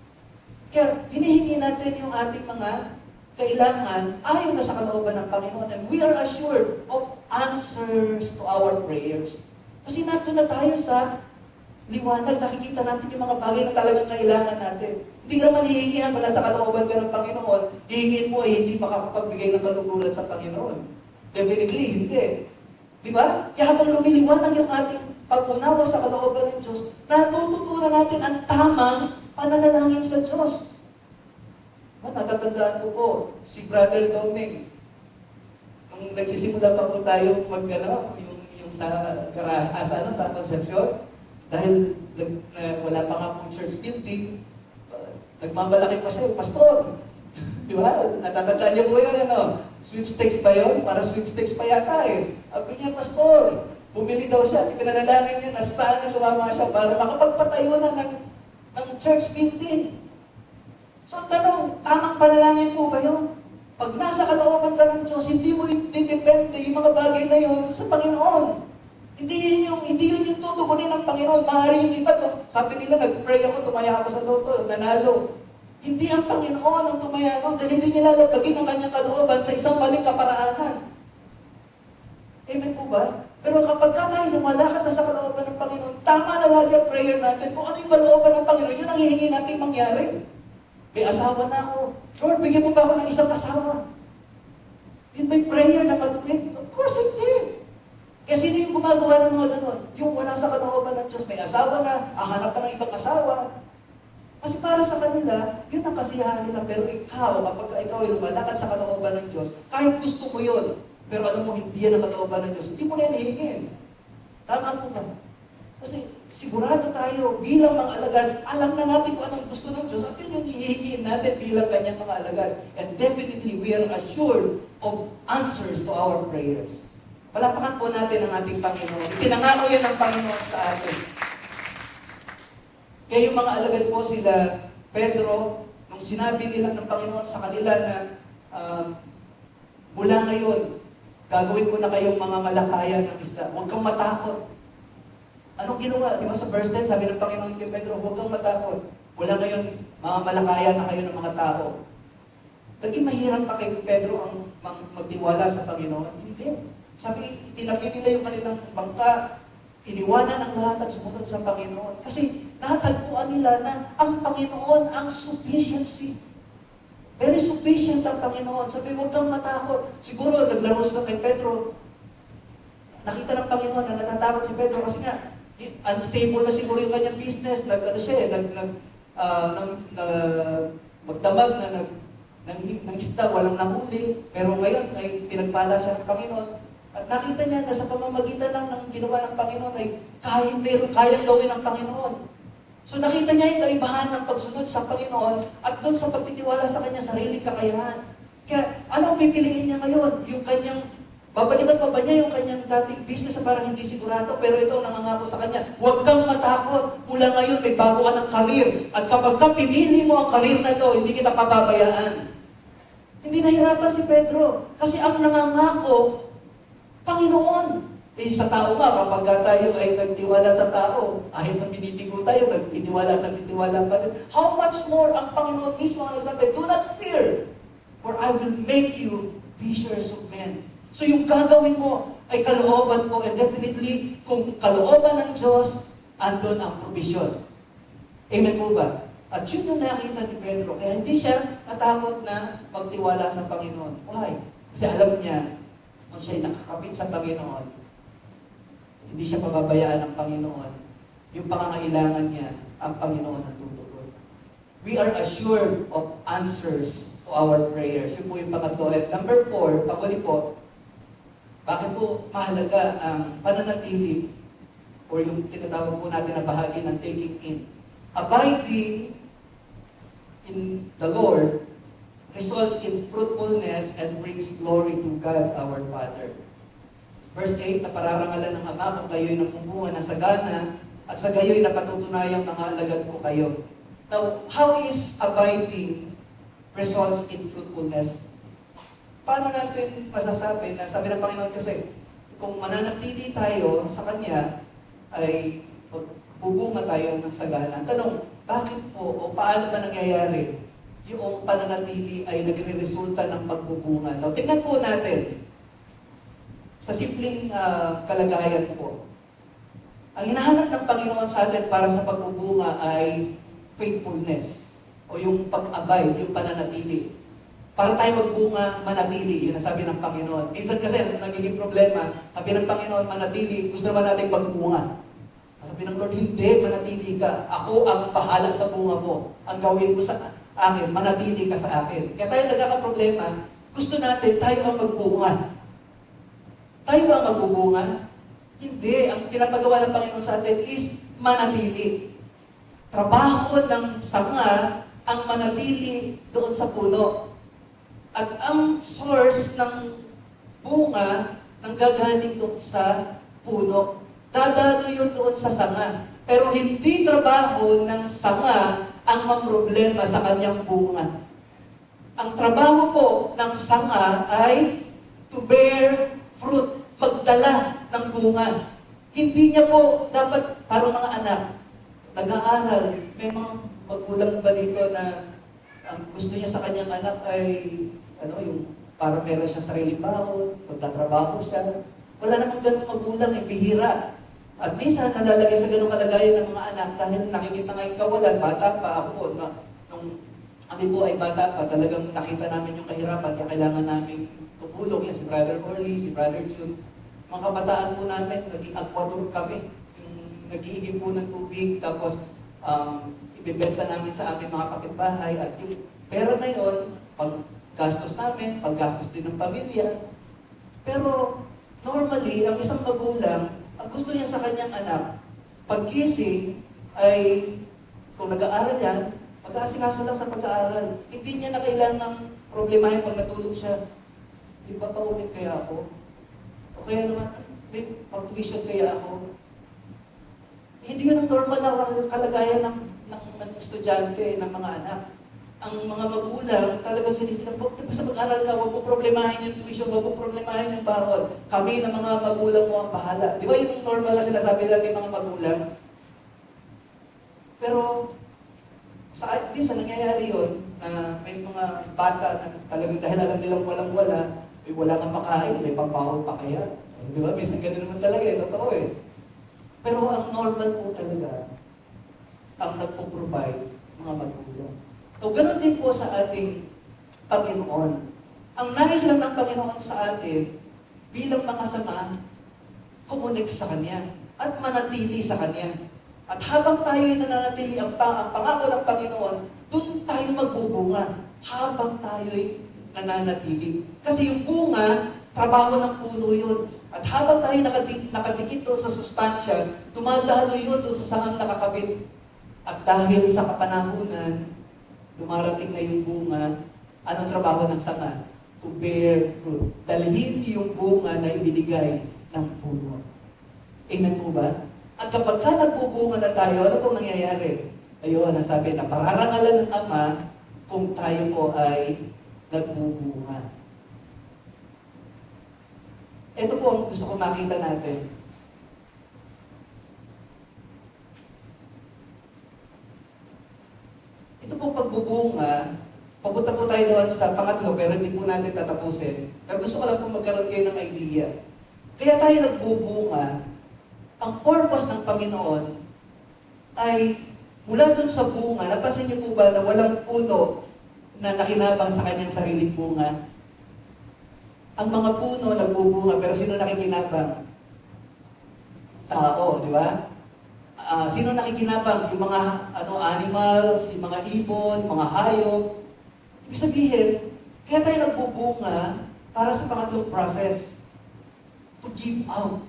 Kaya hinihingi natin yung ating mga kailangan ayon na sa kalooban ng Panginoon and we are assured of answers to our prayers. Kasi nato na tayo sa liwanag, nakikita natin yung mga bagay na talagang kailangan natin. Hindi ka naman hihingihan mo na sa kalooban ka ng Panginoon, hihingin mo ay hindi makakapagbigay ng kaluguran sa Panginoon. Definitely, hindi. Di ba? Kaya habang lumiliwanag yung ating pag-unawa sa kalooban ng Diyos, natututunan natin ang tamang pananalangin sa Diyos. Ba, natatandaan ko po, si Brother Doming, nung nagsisimula pa po tayo mag-ano, yung, yung sa, ah, sa, ano, sa Concepcion, dahil uh, wala pa nga pong church building, uh, nagmamalaki pa siya, pastor. Di ba? Natatandaan niyo po yun, ano? Sweepstakes ba yun? Para sweepstakes pa yata eh. Sabi niya, pastor, bumili daw siya, pinanalangin niya, nasa saan na tumama siya para makapagpatayo na ng, ng church building. So ang tanong, tamang panalangin po ba yun? Pag nasa kalooban ka ng Diyos, hindi mo itidepende yung mga bagay na yun sa Panginoon. Hindi yun yung, hindi yun yung tutugunin ng Panginoon. Maaari yung iba to. Sabi nila, nag-pray ako, tumaya ako sa loto, nanalo. Hindi ang Panginoon ang tumaya ako dahil hindi niya lalabagin ang kanyang kalooban sa isang maling kaparaanan. Amen po ba? Pero kapag ka tayo lumalakad na sa kalooban ng Panginoon, tama na lagi ang prayer natin. Kung ano yung kalooban ng Panginoon, yun ang hihingi natin mangyari. May asawa na ako. Lord, bigyan mo ba ako ng isang asawa? Yun ba'y prayer na matuwid? Of course, hindi. Kaya sino yung gumagawa ng mga ganun? Yung wala sa kalooban ng Diyos, may asawa na, hahanap ka ng ibang asawa. Kasi para sa kanila, yun ang kasiyahan nila. Pero ikaw, kapag ikaw ay lumalakad sa kalooban ng Diyos, kahit gusto mo yun, pero alam mo, hindi yan ang kalooban ng Diyos, hindi mo na yan hihingin. Tama po ba? Kasi sigurado tayo, bilang mga alagad, alam na natin kung anong gusto ng Diyos, at yun yung hihingiin natin bilang kanyang mga alagad. And definitely, we are assured of answers to our prayers. Palapakan po natin ang ating Panginoon. Pinangako yan ng Panginoon sa atin. Kaya yung mga alagad po sila, Pedro, nung sinabi nila ng Panginoon sa kanila na uh, mula ngayon, gagawin ko na kayong mga malakayan ng isda. Huwag kang matakot. Anong ginawa? Di ba sa verse ten, sabi ng Panginoon kay Pedro, huwag kang matakot. Mula ngayon, mga malakayan na kayo ng mga tao. Naging mahirap pa kay Pedro ang magtiwala sa Panginoon? Hindi. Sabi, itinabi nila yung kanilang bangka, iniwanan ang lahat at sumunod sa Panginoon. Kasi natagpuan nila na ang Panginoon ang sufficiency. Very sufficient ang Panginoon. Sabi, huwag kang matakot. Siguro, naglaro sila kay Pedro. Nakita ng Panginoon na natatakot si Pedro kasi nga, unstable na siguro yung kanyang business. Nag, ano siya eh, nag, nag, uh, nag, uh, magdamag na nag, ng, ng isda, walang nahuli. Pero ngayon, ay pinagpala siya ng Panginoon. At nakita niya na sa pamamagitan lang ng ginawa ng Panginoon ay kaya, meron, kayang gawin ng Panginoon. So nakita niya yung kaibahan ng pagsunod sa Panginoon at doon sa pagtitiwala sa kanyang sariling kakayahan. Kaya anong pipiliin niya ngayon? Yung kanyang, babalikan pa ba niya yung kanyang dating business na parang hindi sigurado, pero ito ang nangangako sa kanya, huwag kang matakot. Mula ngayon may bago ka ng karir. At kapag ka pinili mo ang karir na ito, hindi kita pababayaan. Hindi nahirapan si Pedro kasi ang nangangako, Panginoon. Eh, sa tao nga, kapag tayo ay nagtiwala sa tao, kahit na binibigo tayo, nagtitiwala at nagtitiwala pa rin. How much more ang Panginoon mismo ang nagsabi, do not fear, for I will make you fishers of men. So yung gagawin mo ay kalooban ko, and definitely, kung kalooban ng Diyos, andun ang provision. Amen po ba? At yun yung nakita ni Pedro. Kaya hindi siya natakot na magtiwala sa Panginoon. Why? Kasi alam niya, kung siya'y nakakapit sa Panginoon, hindi siya pababayaan ng Panginoon. Yung pangangailangan niya, ang Panginoon ang tutugon. We are assured of answers to our prayers. Yun po yung pangatlo. At number four, pagwali po, bakit po mahalaga ang pananatili or yung tinatawag po natin na bahagi ng taking in. Abiding in the Lord results in fruitfulness and brings glory to God our Father. Verse eight, na pararangalan ng Ama kung kayo'y napumunga ng sagana at sa gayo'y napatutunayang mga alagad ko kayo. Now, how is abiding results in fruitfulness? Paano natin masasabi na sabi ng Panginoon kasi, kung mananatili tayo sa Kanya, ay bubunga tayo ng sagana. Tanong, bakit po o paano ba nangyayari yung pananatili ay nagre-resulta ng pagbubunga? Now, tingnan po natin sa simpleng uh, kalagayan po. Ang hinahanap ng Panginoon sa atin para sa pagbubunga ay faithfulness o yung pag-abide, yung pananatili. Para tayo magbunga, manatili. Yun ang sabi ng Panginoon. Minsan kasi, nagiging problema, sabi ng Panginoon, manatili, gusto naman natin magbunga. Sabi ng Lord, hindi, manatili ka. Ako ang bahala sa bunga mo. Ang gawin mo sa akin, manatili ka sa akin. Kaya tayo nagkakaproblema, gusto natin, tayo ang magbunga. Tayo ba ang magbubunga? Hindi. Ang pinapagawa ng Panginoon sa atin is manatili. Trabaho ng sanga ang manatili doon sa puno. At ang source ng bunga nang gagaling doon sa puno, dadalo yun doon sa sanga. Pero hindi trabaho ng sanga ang mamroblema sa kanyang bunga. Ang trabaho po ng sanga ay to bear fruit, magdala ng bunga. Hindi niya po dapat, parang mga anak, nag-aaral, may mga magulang ba dito na ang gusto niya sa kanyang anak ay ano, yung para meron siya sariling baon, magtatrabaho siya. Wala namang ganung magulang, eh, bihira. At minsan, nalalagay sa ganung kalagayan ng mga anak dahil nakikita nga yung kawalan, bata pa ako po, na, nung kami po ay bata pa, talagang nakita namin yung kahirapan, kaya kailangan namin tumulong. Yan, si Brother Orly, si Brother June. Mga kabataan po namin, naging aquador kami. Yung nag-iigib po ng tubig, tapos um, ibibenta namin sa aming mga kapitbahay. At yung pera na yun, pang gastos namin, paggastos din ng pamilya. Pero normally, ang isang magulang, ang gusto niya sa kanyang anak, paggising ay, kung nag-aaral yan, mag-aasikaso lang sa pag-aaral. Hindi niya na kailangang problemahin pag natulog siya. Di ba pa ulit kaya ako? O kaya naman, may pag-tuition kaya ako? Hindi yun ang normal na kalagayan ng, ng, ng estudyante, ng mga anak. Ang mga magulang, talagang sinisila, basta mag-aral ka, huwag mo problemahin yung tuition, huwag mo problemahin yung bahod. Kami na mga magulang mo ang bahala. Di ba yung normal na sinasabi natin mga magulang? Pero, sa isa nangyayari yun, na may mga bata na talagang dahil alam nilang walang-wala, may wala kang makain, may pampahon pa kaya. Di ba? Minsan ganun naman talaga eh, totoo eh. Pero ang normal po talaga, ang nagpo-provide, mga magulang. So, ganun din po sa ating Panginoon. Ang nais lang ng Panginoon sa atin, bilang mga sama, kumunik sa Kanya at manatili sa Kanya. At habang tayo'y nananatili ang, pang, ang pangako ng Panginoon, doon tayo magbubunga habang tayo'y nananatili. Kasi yung bunga, trabaho ng puno yun. At habang tayo nakadik, nakadikit doon sa sustansya, dumadalo yun doon sa sangang nakakabit. At dahil sa kapanahunan, dumarating na yung bunga, anong trabaho ng sanga? To bear fruit. Dalhin yung bunga na ibinigay ng puno. Amen po ba? At kapag ka nagbubunga na tayo, ano pong nangyayari? Ayun, nasabi na pararangalan ng Ama kung tayo po ay nagbubunga. Ito po ang gusto ko makita natin. Ito po pagbubunga, papunta po tayo doon sa pangatlo, pero hindi po natin tatapusin. Pero gusto ko lang po magkaroon kayo ng idea. Kaya tayo nagbubunga, ang purpose ng Panginoon, ay mula dun sa bunga, napansin niyo po ba na walang puno na nakinabang sa kanyang sariling bunga? Ang mga puno nagbubunga, pero sino nakikinabang? Tao, di ba? Uh, sino nakikinabang? Yung mga ano, animals, yung mga ibon, mga hayop. Ibig sabihin, kaya tayo nagbubunga para sa pangatlong process. To give out.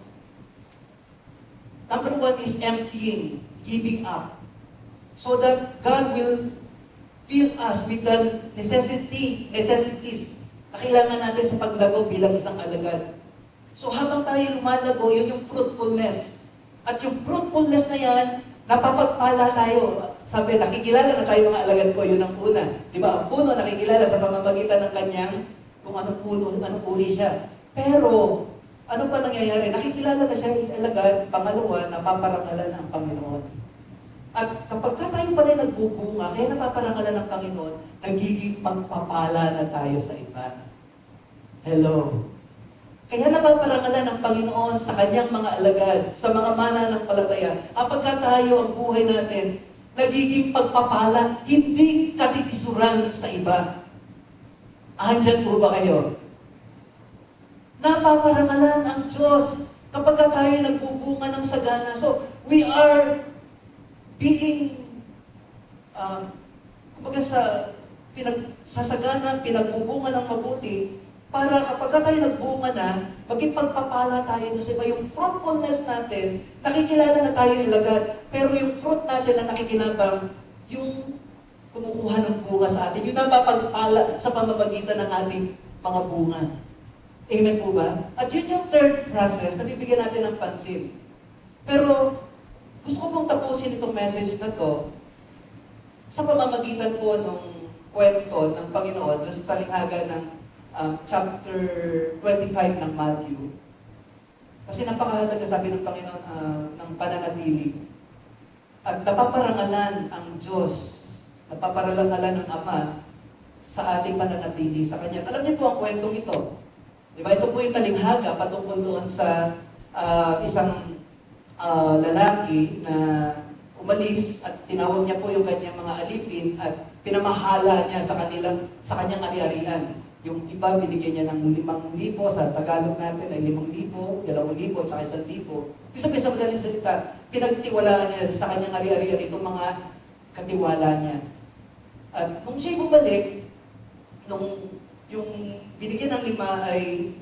Number one is emptying, giving up. So that God will fill us with the necessity, necessities na kailangan natin sa paglago bilang isang alagad. So habang tayo lumalago, yun yung fruitfulness. At yung fruitfulness na yan, napapagpala tayo. Sabi, nakikilala na tayo mga alagad ko, yun ang una. Di ba? Ang puno nakikilala sa pamamagitan ng kanyang kung anong puno, anong uri siya. Pero, ano pa nangyayari? Nakikilala na siya yung alagad, pangalawa, napaparangalan ang Panginoon. At kapag ka tayo pala nagbubunga, kaya napaparangalan ng Panginoon, nagiging pagpapala na tayo sa iba. Hello? Kaya napaparangalan ng Panginoon sa kanyang mga alagad, sa mga mananampalataya. Kapag ka tayo ang buhay natin, nagiging pagpapala, hindi katitisuran sa iba. Andyan po ba kayo? Napaparangalan ang Diyos kapag ka tayo nagbubunga ng sagana. So, we are being, uh, kumbaga sa pinagsasagana, pinagbubunga ng mabuti, para kapag tayo nagbunga na, maging pagpapala tayo doon sa iba. Yung fruitfulness natin, nakikilala na tayo ilagad, pero yung fruit natin na nakikinabang, yung kumukuha ng bunga sa atin, yung napapagpala sa pamamagitan ng ating mga bunga. Amen po ba? At yun yung third process na bibigyan natin ng pansin. Pero, gusto ko pong tapusin itong message na to sa pamamagitan po ng kwento ng Panginoon doon sa talinghaga ng um, chapter twenty-five ng Matthew. Kasi napakahalaga, sabi ng Panginoon, uh, ng pananatili. At napaparangalan ang Diyos, napaparangalan ng Ama sa ating pananatili sa Kanya. Alam niyo po ang kwentong ito. Diba? Ito po yung talinghaga patungkol doon sa uh, isang Uh, lalaki na umalis at tinawag niya po yung kanyang mga alipin at pinamahala niya sa kanilang sa kanyang ari-arian. Yung iba binigyan niya ng limang libo, sa Tagalog natin ay limang libo, dalawang libo, at saka isang libo. Ibig sabihin sa madaling salita, pinagtiwalaan niya sa kanyang ari-arian itong mga katiwala niya. At nung siya'y bumalik, nung yung binigyan ng lima ay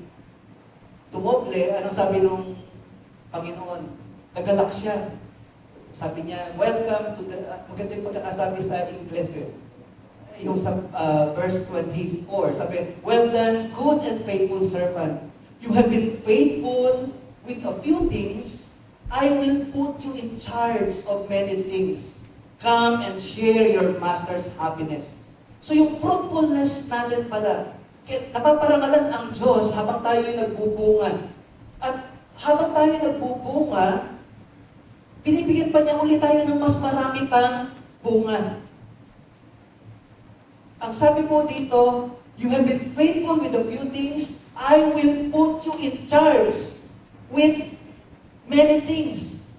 tumoble, anong sabi nung Panginoon? Nagalak siya. Sabi niya, welcome to the, uh, maganda yung pagkakasabi sa English eh. Yung sa uh, verse twenty-four, sabi, well done, good and faithful servant. You have been faithful with a few things, I will put you in charge of many things. Come and share your master's happiness. So yung fruitfulness natin pala, napaparangalan ang Diyos habang tayo nagbubunga. At habang tayo nagbubunga, binibigyan pa niya ulit tayo ng mas marami pang bunga. Ang sabi po dito, you have been faithful with a few things, I will put you in charge with many things.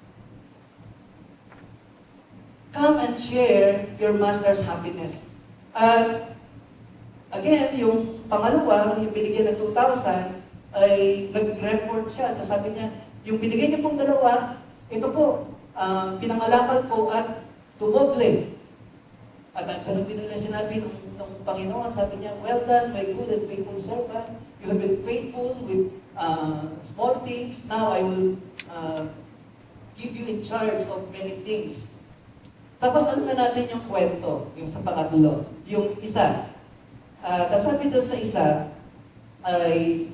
Come and share your master's happiness. At again, yung pangalawa, yung binigyan ng two thousand, ay nag-report siya. So sabi niya, yung binigyan niyo pong dalawa, ito po, uh, pinangalakal ko at tumoble. At uh, ganun din nila sinabi ng, ng Panginoon, sabi niya, well done, my good and faithful servant. You have been faithful with uh, small things. Now I will uh, give you in charge of many things. Tapos ano na natin yung kwento, yung sa pangatlo. Yung isa. Uh, sabi doon sa isa, ay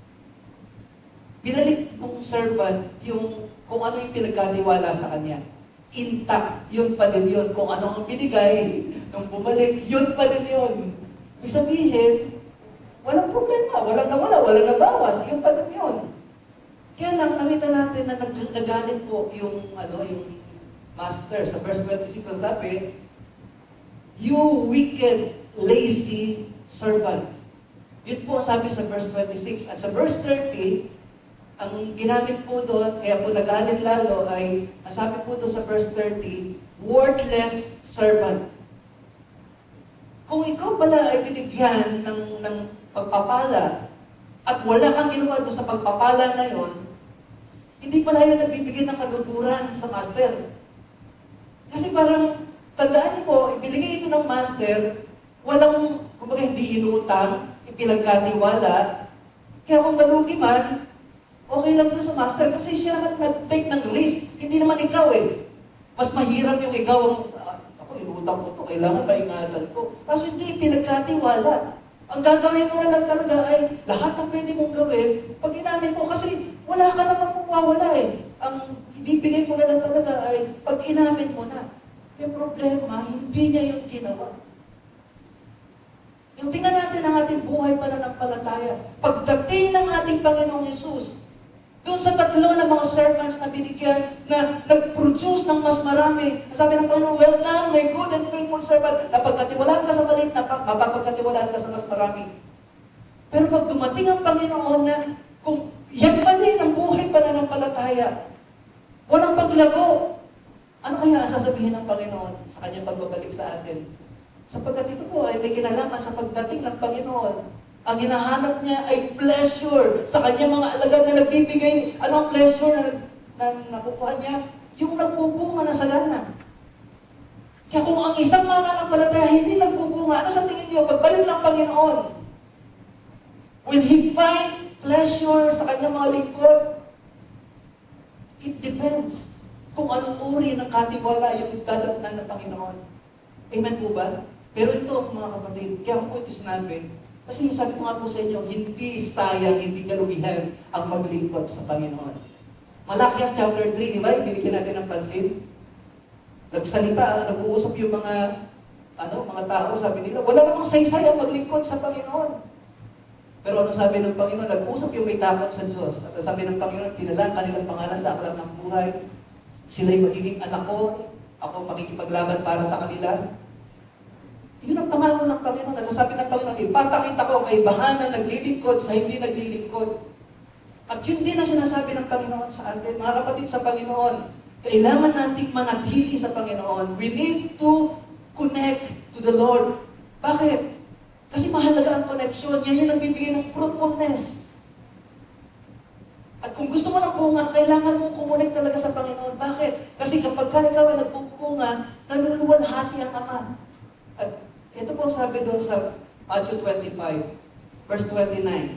binalik mong servant yung kung ano yung pinagkatiwala sa kanya. Intact, yun pa din yun. Kung ano ang binigay, nung bumalik, yun pa din yun. Ibig sabihin, walang problema, walang nawala, walang nabawas, yun pa din yun. Kaya lang, nakita natin na nag nagalit po yung, ano, yung master. Sa verse twenty-six, ang sabi, you wicked, lazy servant. Yun po sabi sa verse twenty-six. At sa verse thirty, Ang ginamit po doon, kaya po nagalit lalo, ay, sabi po doon sa verse thirty, worthless servant. Kung ikaw pala ay binigyan ng, ng pagpapala, at wala kang ginawa doon sa pagpapala na yon, hindi pala yun nagbibigay ng kaluguran sa master. Kasi parang, tandaan niyo po, ibinigay ito ng master, walang, kumbaga hindi inutang, ipinagkatiwala, kaya kung malugi man, okay lang doon sa master kasi siya naman nag-take ng risk. Hindi naman ikaw eh. Mas mahirap yung ikaw ang, ah, ako, inutang ko ito, kailangan maingatan ko. Kasi hindi, pinagkatiwala. Ang gagawin mo na lang talaga ay lahat ng pwede mong gawin, pag inamin mo, kasi wala ka naman mawawala eh. Ang ibibigay mo na lang talaga ay pag inamin mo na. Yung problema, hindi niya yung ginawa. Yung tingnan natin ang ating buhay pananampalataya. Pagdating ng ating Panginoong Yesus, doon sa tatlo ng mga servants na binigyan, na nag-produce ng mas marami. Sabi ng Panginoon, well done, my good and faithful servant. Napagkatiwalaan ka sa maliit, mapapagkatiwalaan ka sa mas marami. Pero pag dumating ang Panginoon na, kung yan pa din ang buhay pananampalataya, walang paglago, ano kaya ang sasabihin ng Panginoon sa kanyang pagbabalik sa atin? Sapagkat ito po ay may kinalaman sa pagdating ng Panginoon. Ang hinahanap niya ay pleasure sa kanyang mga alagad na nagbibigay. Ano ang pleasure na, na nakukuha niya? Yung nagbubunga na sagana. Kaya kung ang isang mananampalataya hindi nagbubunga, ano sa tingin niyo? Pagbalik ng Panginoon, will He find pleasure sa kanyang mga lingkod? It depends kung anong uri ng katiwala yung dadatnan ng Panginoon. Amen po ba? Pero ito, mga kapatid, kaya ko po ito sinabi, kasi sabi ko nga po sa inyo, hindi sayang, hindi kalugihan ang maglingkod sa Panginoon. Malakias chapter three, di ba? Binigyan natin ng pansin. Nagsalita, nag-uusap yung mga ano, mga tao, sabi nila, wala namang saysay ang maglingkod sa Panginoon. Pero ano sabi ng Panginoon? Nag-uusap yung may takot sa Diyos. At sabi ng Panginoon, tinalaan kanilang pangalan sa aklat ng buhay. Sila'y magiging anak ko, ako makikipaglaban para sa kanila. Yun ang pangako ng Panginoon. At sabi ng Panginoon, ipapakita ko ang kaibahan ng naglilingkod sa hindi naglilingkod. At yun din ang sinasabi ng Panginoon sa atin. Mga kapatid sa Panginoon, kailangan nating manatili sa Panginoon. We need to connect to the Lord. Bakit? Kasi mahalaga ang connection. Yan yung nagbibigay ng fruitfulness. At kung gusto mo ng bunga, kailangan mong kumonek talaga sa Panginoon. Bakit? Kasi kapag ka ikaw ay nagpupunga, naluluwalhati ang Ama. At ito po sabi doon sa Matthew twenty-five, verse twenty-nine.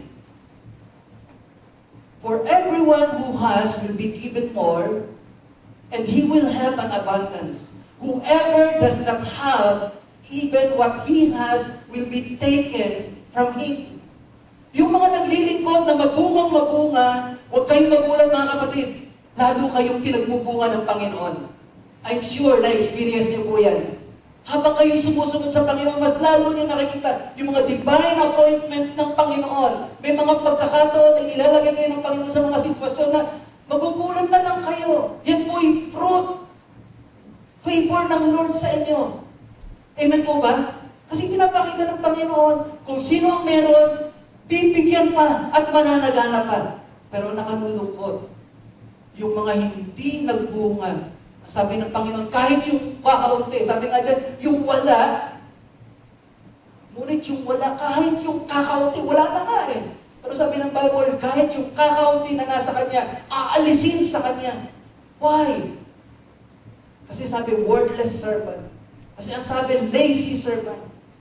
For everyone who has will be given more, and he will have an abundance. Whoever does not have, even what he has will be taken from him. Yung mga naglilingkod na mabungang mabunga, huwag kayong magulang mga kapatid. Lalo kayong pinagbubunga ng Panginoon. I'm sure na-experience niyo po yan. Habang kayo sumusunod sa Panginoon, mas lalo niyo nakikita yung mga divine appointments ng Panginoon. May mga pagkakataon na inilalagay kayo ng Panginoon sa mga sitwasyon na magugulat na lang kayo. Yan po yung fruit, favor ng Lord sa inyo. Amen po ba? Kasi pinapakita ng Panginoon kung sino ang meron, bibigyan pa at mananagana pa. Pero nakalulungkot. Yung mga hindi nagbunga, sabi ng Panginoon, kahit yung kakaunti, sabi nga dyan, yung wala, ngunit yung wala, kahit yung kakaunti, wala na nga eh. Pero sabi ng Bible, kahit yung kakaunti na nasa Kanya, aalisin sa Kanya. Why? Kasi sabi, worthless servant. Kasi ang sabi, lazy servant.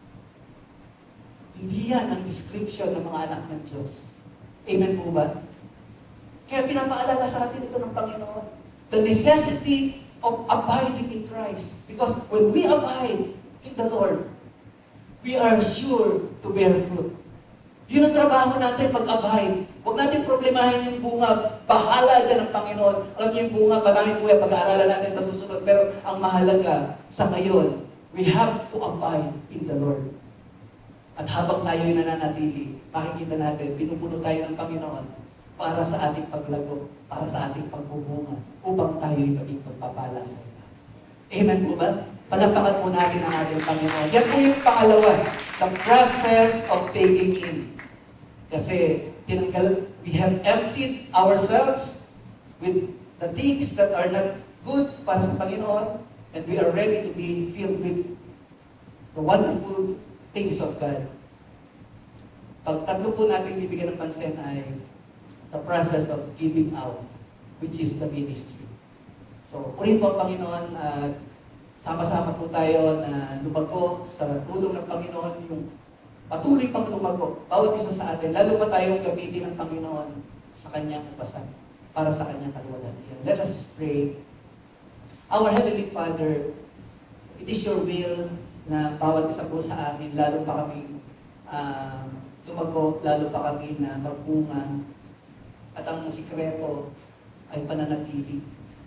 Hindi yan ang description ng mga anak ng Diyos. Amen po ba? Kaya pinapaalala sa atin ito ng Panginoon. The necessity of abiding in Christ. Because when we abide in the Lord, we are sure to bear fruit. Yun ang trabaho natin, mag-abide. Huwag natin problemahin yung bunga. Bahala dyan ang Panginoon. Alam niyo yung bunga, marami po yan, pag-aaralan natin sa susunod. Pero ang mahalaga sa ngayon, we have to abide in the Lord. At habang tayo'y nananatili, makikita natin, pinupuno tayo ng Panginoon para sa ating paglago, para sa ating pagbubunga, upang tayo'y maging pagpapala sa iba. Amen po ba? Palapakan po natin ang ating Panginoon. Yan po yung pangalawa, the process of taking in. Kasi tinanggal, we have emptied ourselves with the things that are not good para sa Panginoon, and we are ready to be filled with the wonderful things of God. Pag tatlo po natin bibigyan ng pansin ay the process of giving out, which is the ministry. So, purihin po ang Panginoon at sama-sama po tayo na lumago sa tulong ng Panginoon, yung patuloy pang lumago, bawat isa sa atin, lalo pa tayong gamitin ng Panginoon sa Kanyang pasan, para sa Kanyang kalwalhatian. Let us pray. Our Heavenly Father, it is your will na bawat isa po sa amin, lalo pa kami uh, lumago, lalo pa kami na magbunga, at ang sikreto ay pananatili.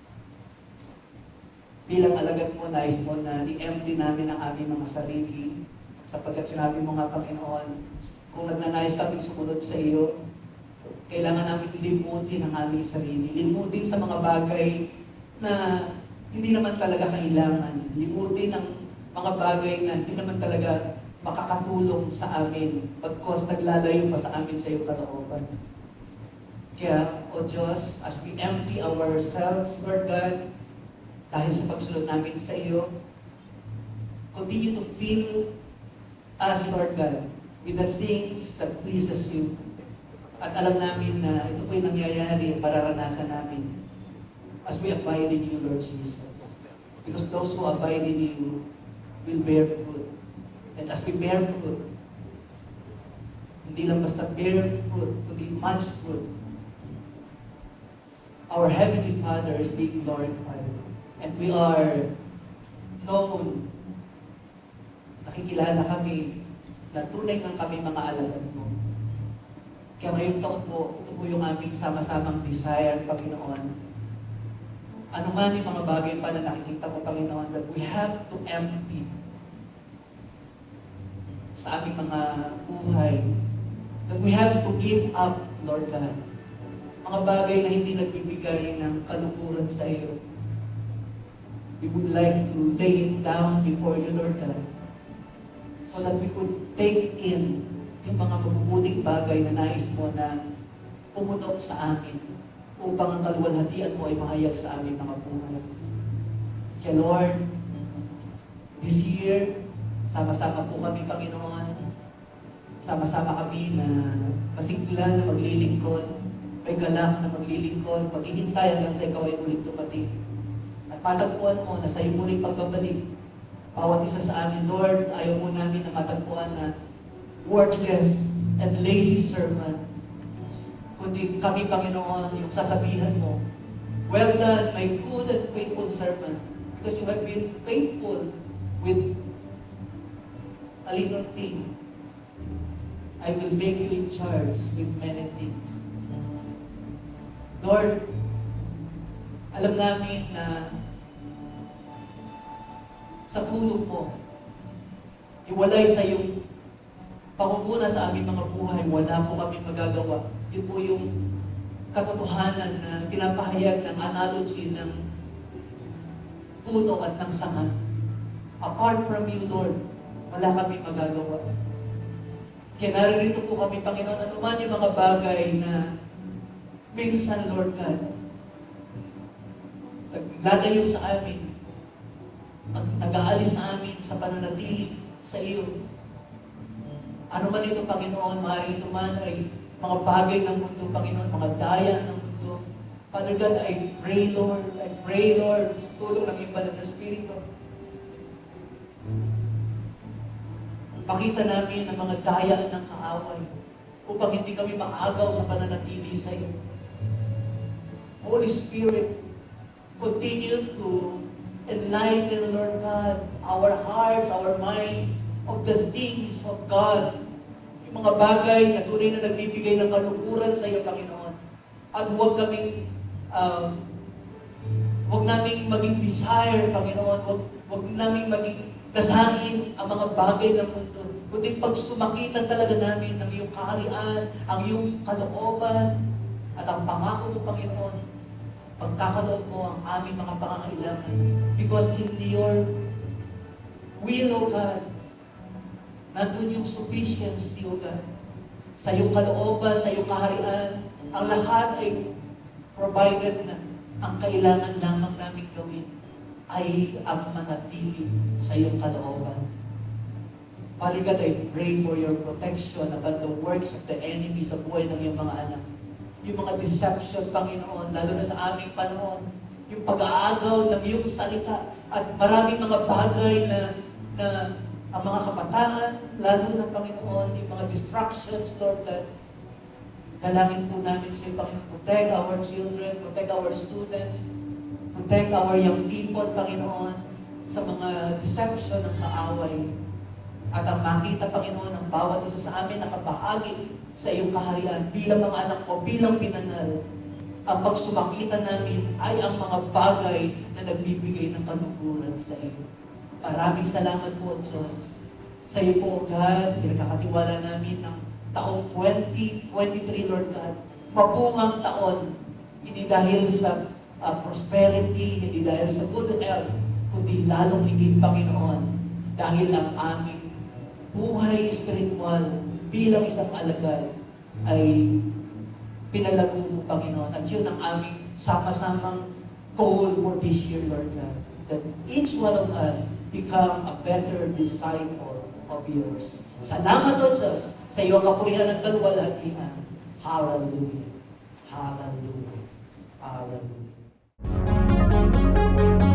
Bilang alagad mo, nais mo na i-empty namin ang aming mga sarili, sapagkat sinabi mo nga, Panginoon, kung nagnanais kami sumunod sa iyo, kailangan namin limutin ang aming sarili. Limutin sa mga bagay na hindi naman talaga kailangan. Limutin ang mga bagay na hindi naman talaga makakatulong sa amin, pagkos naglalayo pa sa amin sa iyo kalooban. Kaya, O Diyos, as we empty ourselves, Lord God, dahil sa pagsunod namin sa iyo, continue to fill us, Lord God, with the things that pleases you. At alam namin na ito po yung nangyayari, pararanasan namin as we abide in you, Lord Jesus. Because those who abide in you will bear fruit. And as we bear fruit, hindi lang basta bear fruit, kundi much fruit, our Heavenly Father is being glorified. And we are known, nakikilala kami, na tunay ng kami mga alagad mo. Kaya ngayong taon po, ito po yung aming sama-samang desire, Panginoon. Ano man yung mga bagay pa na nakikita mo, Panginoon, that we have to empty sa aming mga buhay. That we have to give up, Lord God. Mga bagay na hindi nagbibigay ng kalukuran sa iyo. We would like to lay it down before you, Lord God, so that we could take in yung mga mabubuting bagay na nais mo na pumunok sa amin upang ang kaluwalhatian mo ay mahayag sa aming mga buhay. Kaya Lord, this year, sama-sama po kami, Panginoon. Sama-sama kami na masigla na maglilingkod, may galak na maglilingkod, maghihintay hanggang sa ikaw ay muling dumating. At matagpuan mo na sa iyong muling pagbabalik, bawat isa sa amin, Lord, ayaw mo namin na matagpuan na worthless and lazy servant. Kundi kami, Panginoon, yung sasabihan mo, well done, my good and faithful servant, because you have been faithful with a little thing. I will make you in charge with many things. Lord, alam namin na sa tulong mo, iwalay sa iyong pangunguna sa aming mga buhay, wala po kami magagawa. Yun po yung katotohanan na pinapahayag ng analogy ng puno at ng sanga. Apart from you, Lord, wala kami magagawa. Kaya naririto po kami, Panginoon, ano man yung mga bagay na minsan, Lord God, naglalayo sa amin, nag-aalis sa amin sa pananatili sa iyo. Ano man ito, Panginoon, maaari ito man ay mga bagay ng mundo, Panginoon, mga daya ng mundo. Father God, I pray, Lord, I pray, Lord, sa tulong ng iyong banal na Espiritu. Pakita namin ang mga daya ng kaaway upang hindi kami maagaw sa pananatili sa iyo. Holy Spirit, continue to enlighten, Lord God, our hearts, our minds, of the things of God. Yung mga bagay na tunay na nagbibigay ng kalukuran sa iyo, Panginoon. At huwag kaming, um, huwag naming maging desire, Panginoon. Huwag, huwag naming maging dasain ang mga bagay ng mundo. Kundi pagsumakitan talaga namin ng iyong kaharian, ang iyong kalooban, at ang pangako mo, Panginoon, pagkakaloob mo ang aming mga pangangailangan. Because in your will, O God, nandun yung sufficiency, O God. Sa iyong kalooban, sa iyong kaharian, Ang lahat ay provided na ang kailangan lamang namin gawin ay ang manatili sa iyong kalooban. Father God, I pray for your protection about the works of the enemy sa buhay ng iyong mga anak. Yung mga deception, Panginoon, lalo na sa aming panahon, yung pag-aagaw ng iyong salita, at maraming mga bagay na, na ang mga kapatahan, lalo na, Panginoon, yung mga distractions, Lord God. Dalangin po namin sa iyo, Panginoon, protect our children, protect our students, protect our young people, Panginoon, sa mga deception ng kaaway. At ang makita, Panginoon, ng bawat isa sa amin nakabahagi sa iyong kaharian bilang mga anak mo, bilang binanal. Ang pagsumakita namin ay ang mga bagay na nagbibigay ng kanuguran sa iyo. Maraming salamat po, Diyos. Sa iyo po, God, pinagkakatiwala namin ng taong twenty twenty-three, Lord God. Mabungang taon, hindi dahil sa uh, prosperity, hindi dahil sa good health, kundi lalong higit, Panginoon, dahil ang aming buhay spiritual bilang isang alagad ay pinalago mo, Panginoon. At yun ang aming sama-samang goal for this year, Lord God. That each one of us become a better disciple of yours. Salamat, O Diyos, sa iyong kapurihan at kaluwalhatian. Hallelujah. Hallelujah. Hallelujah.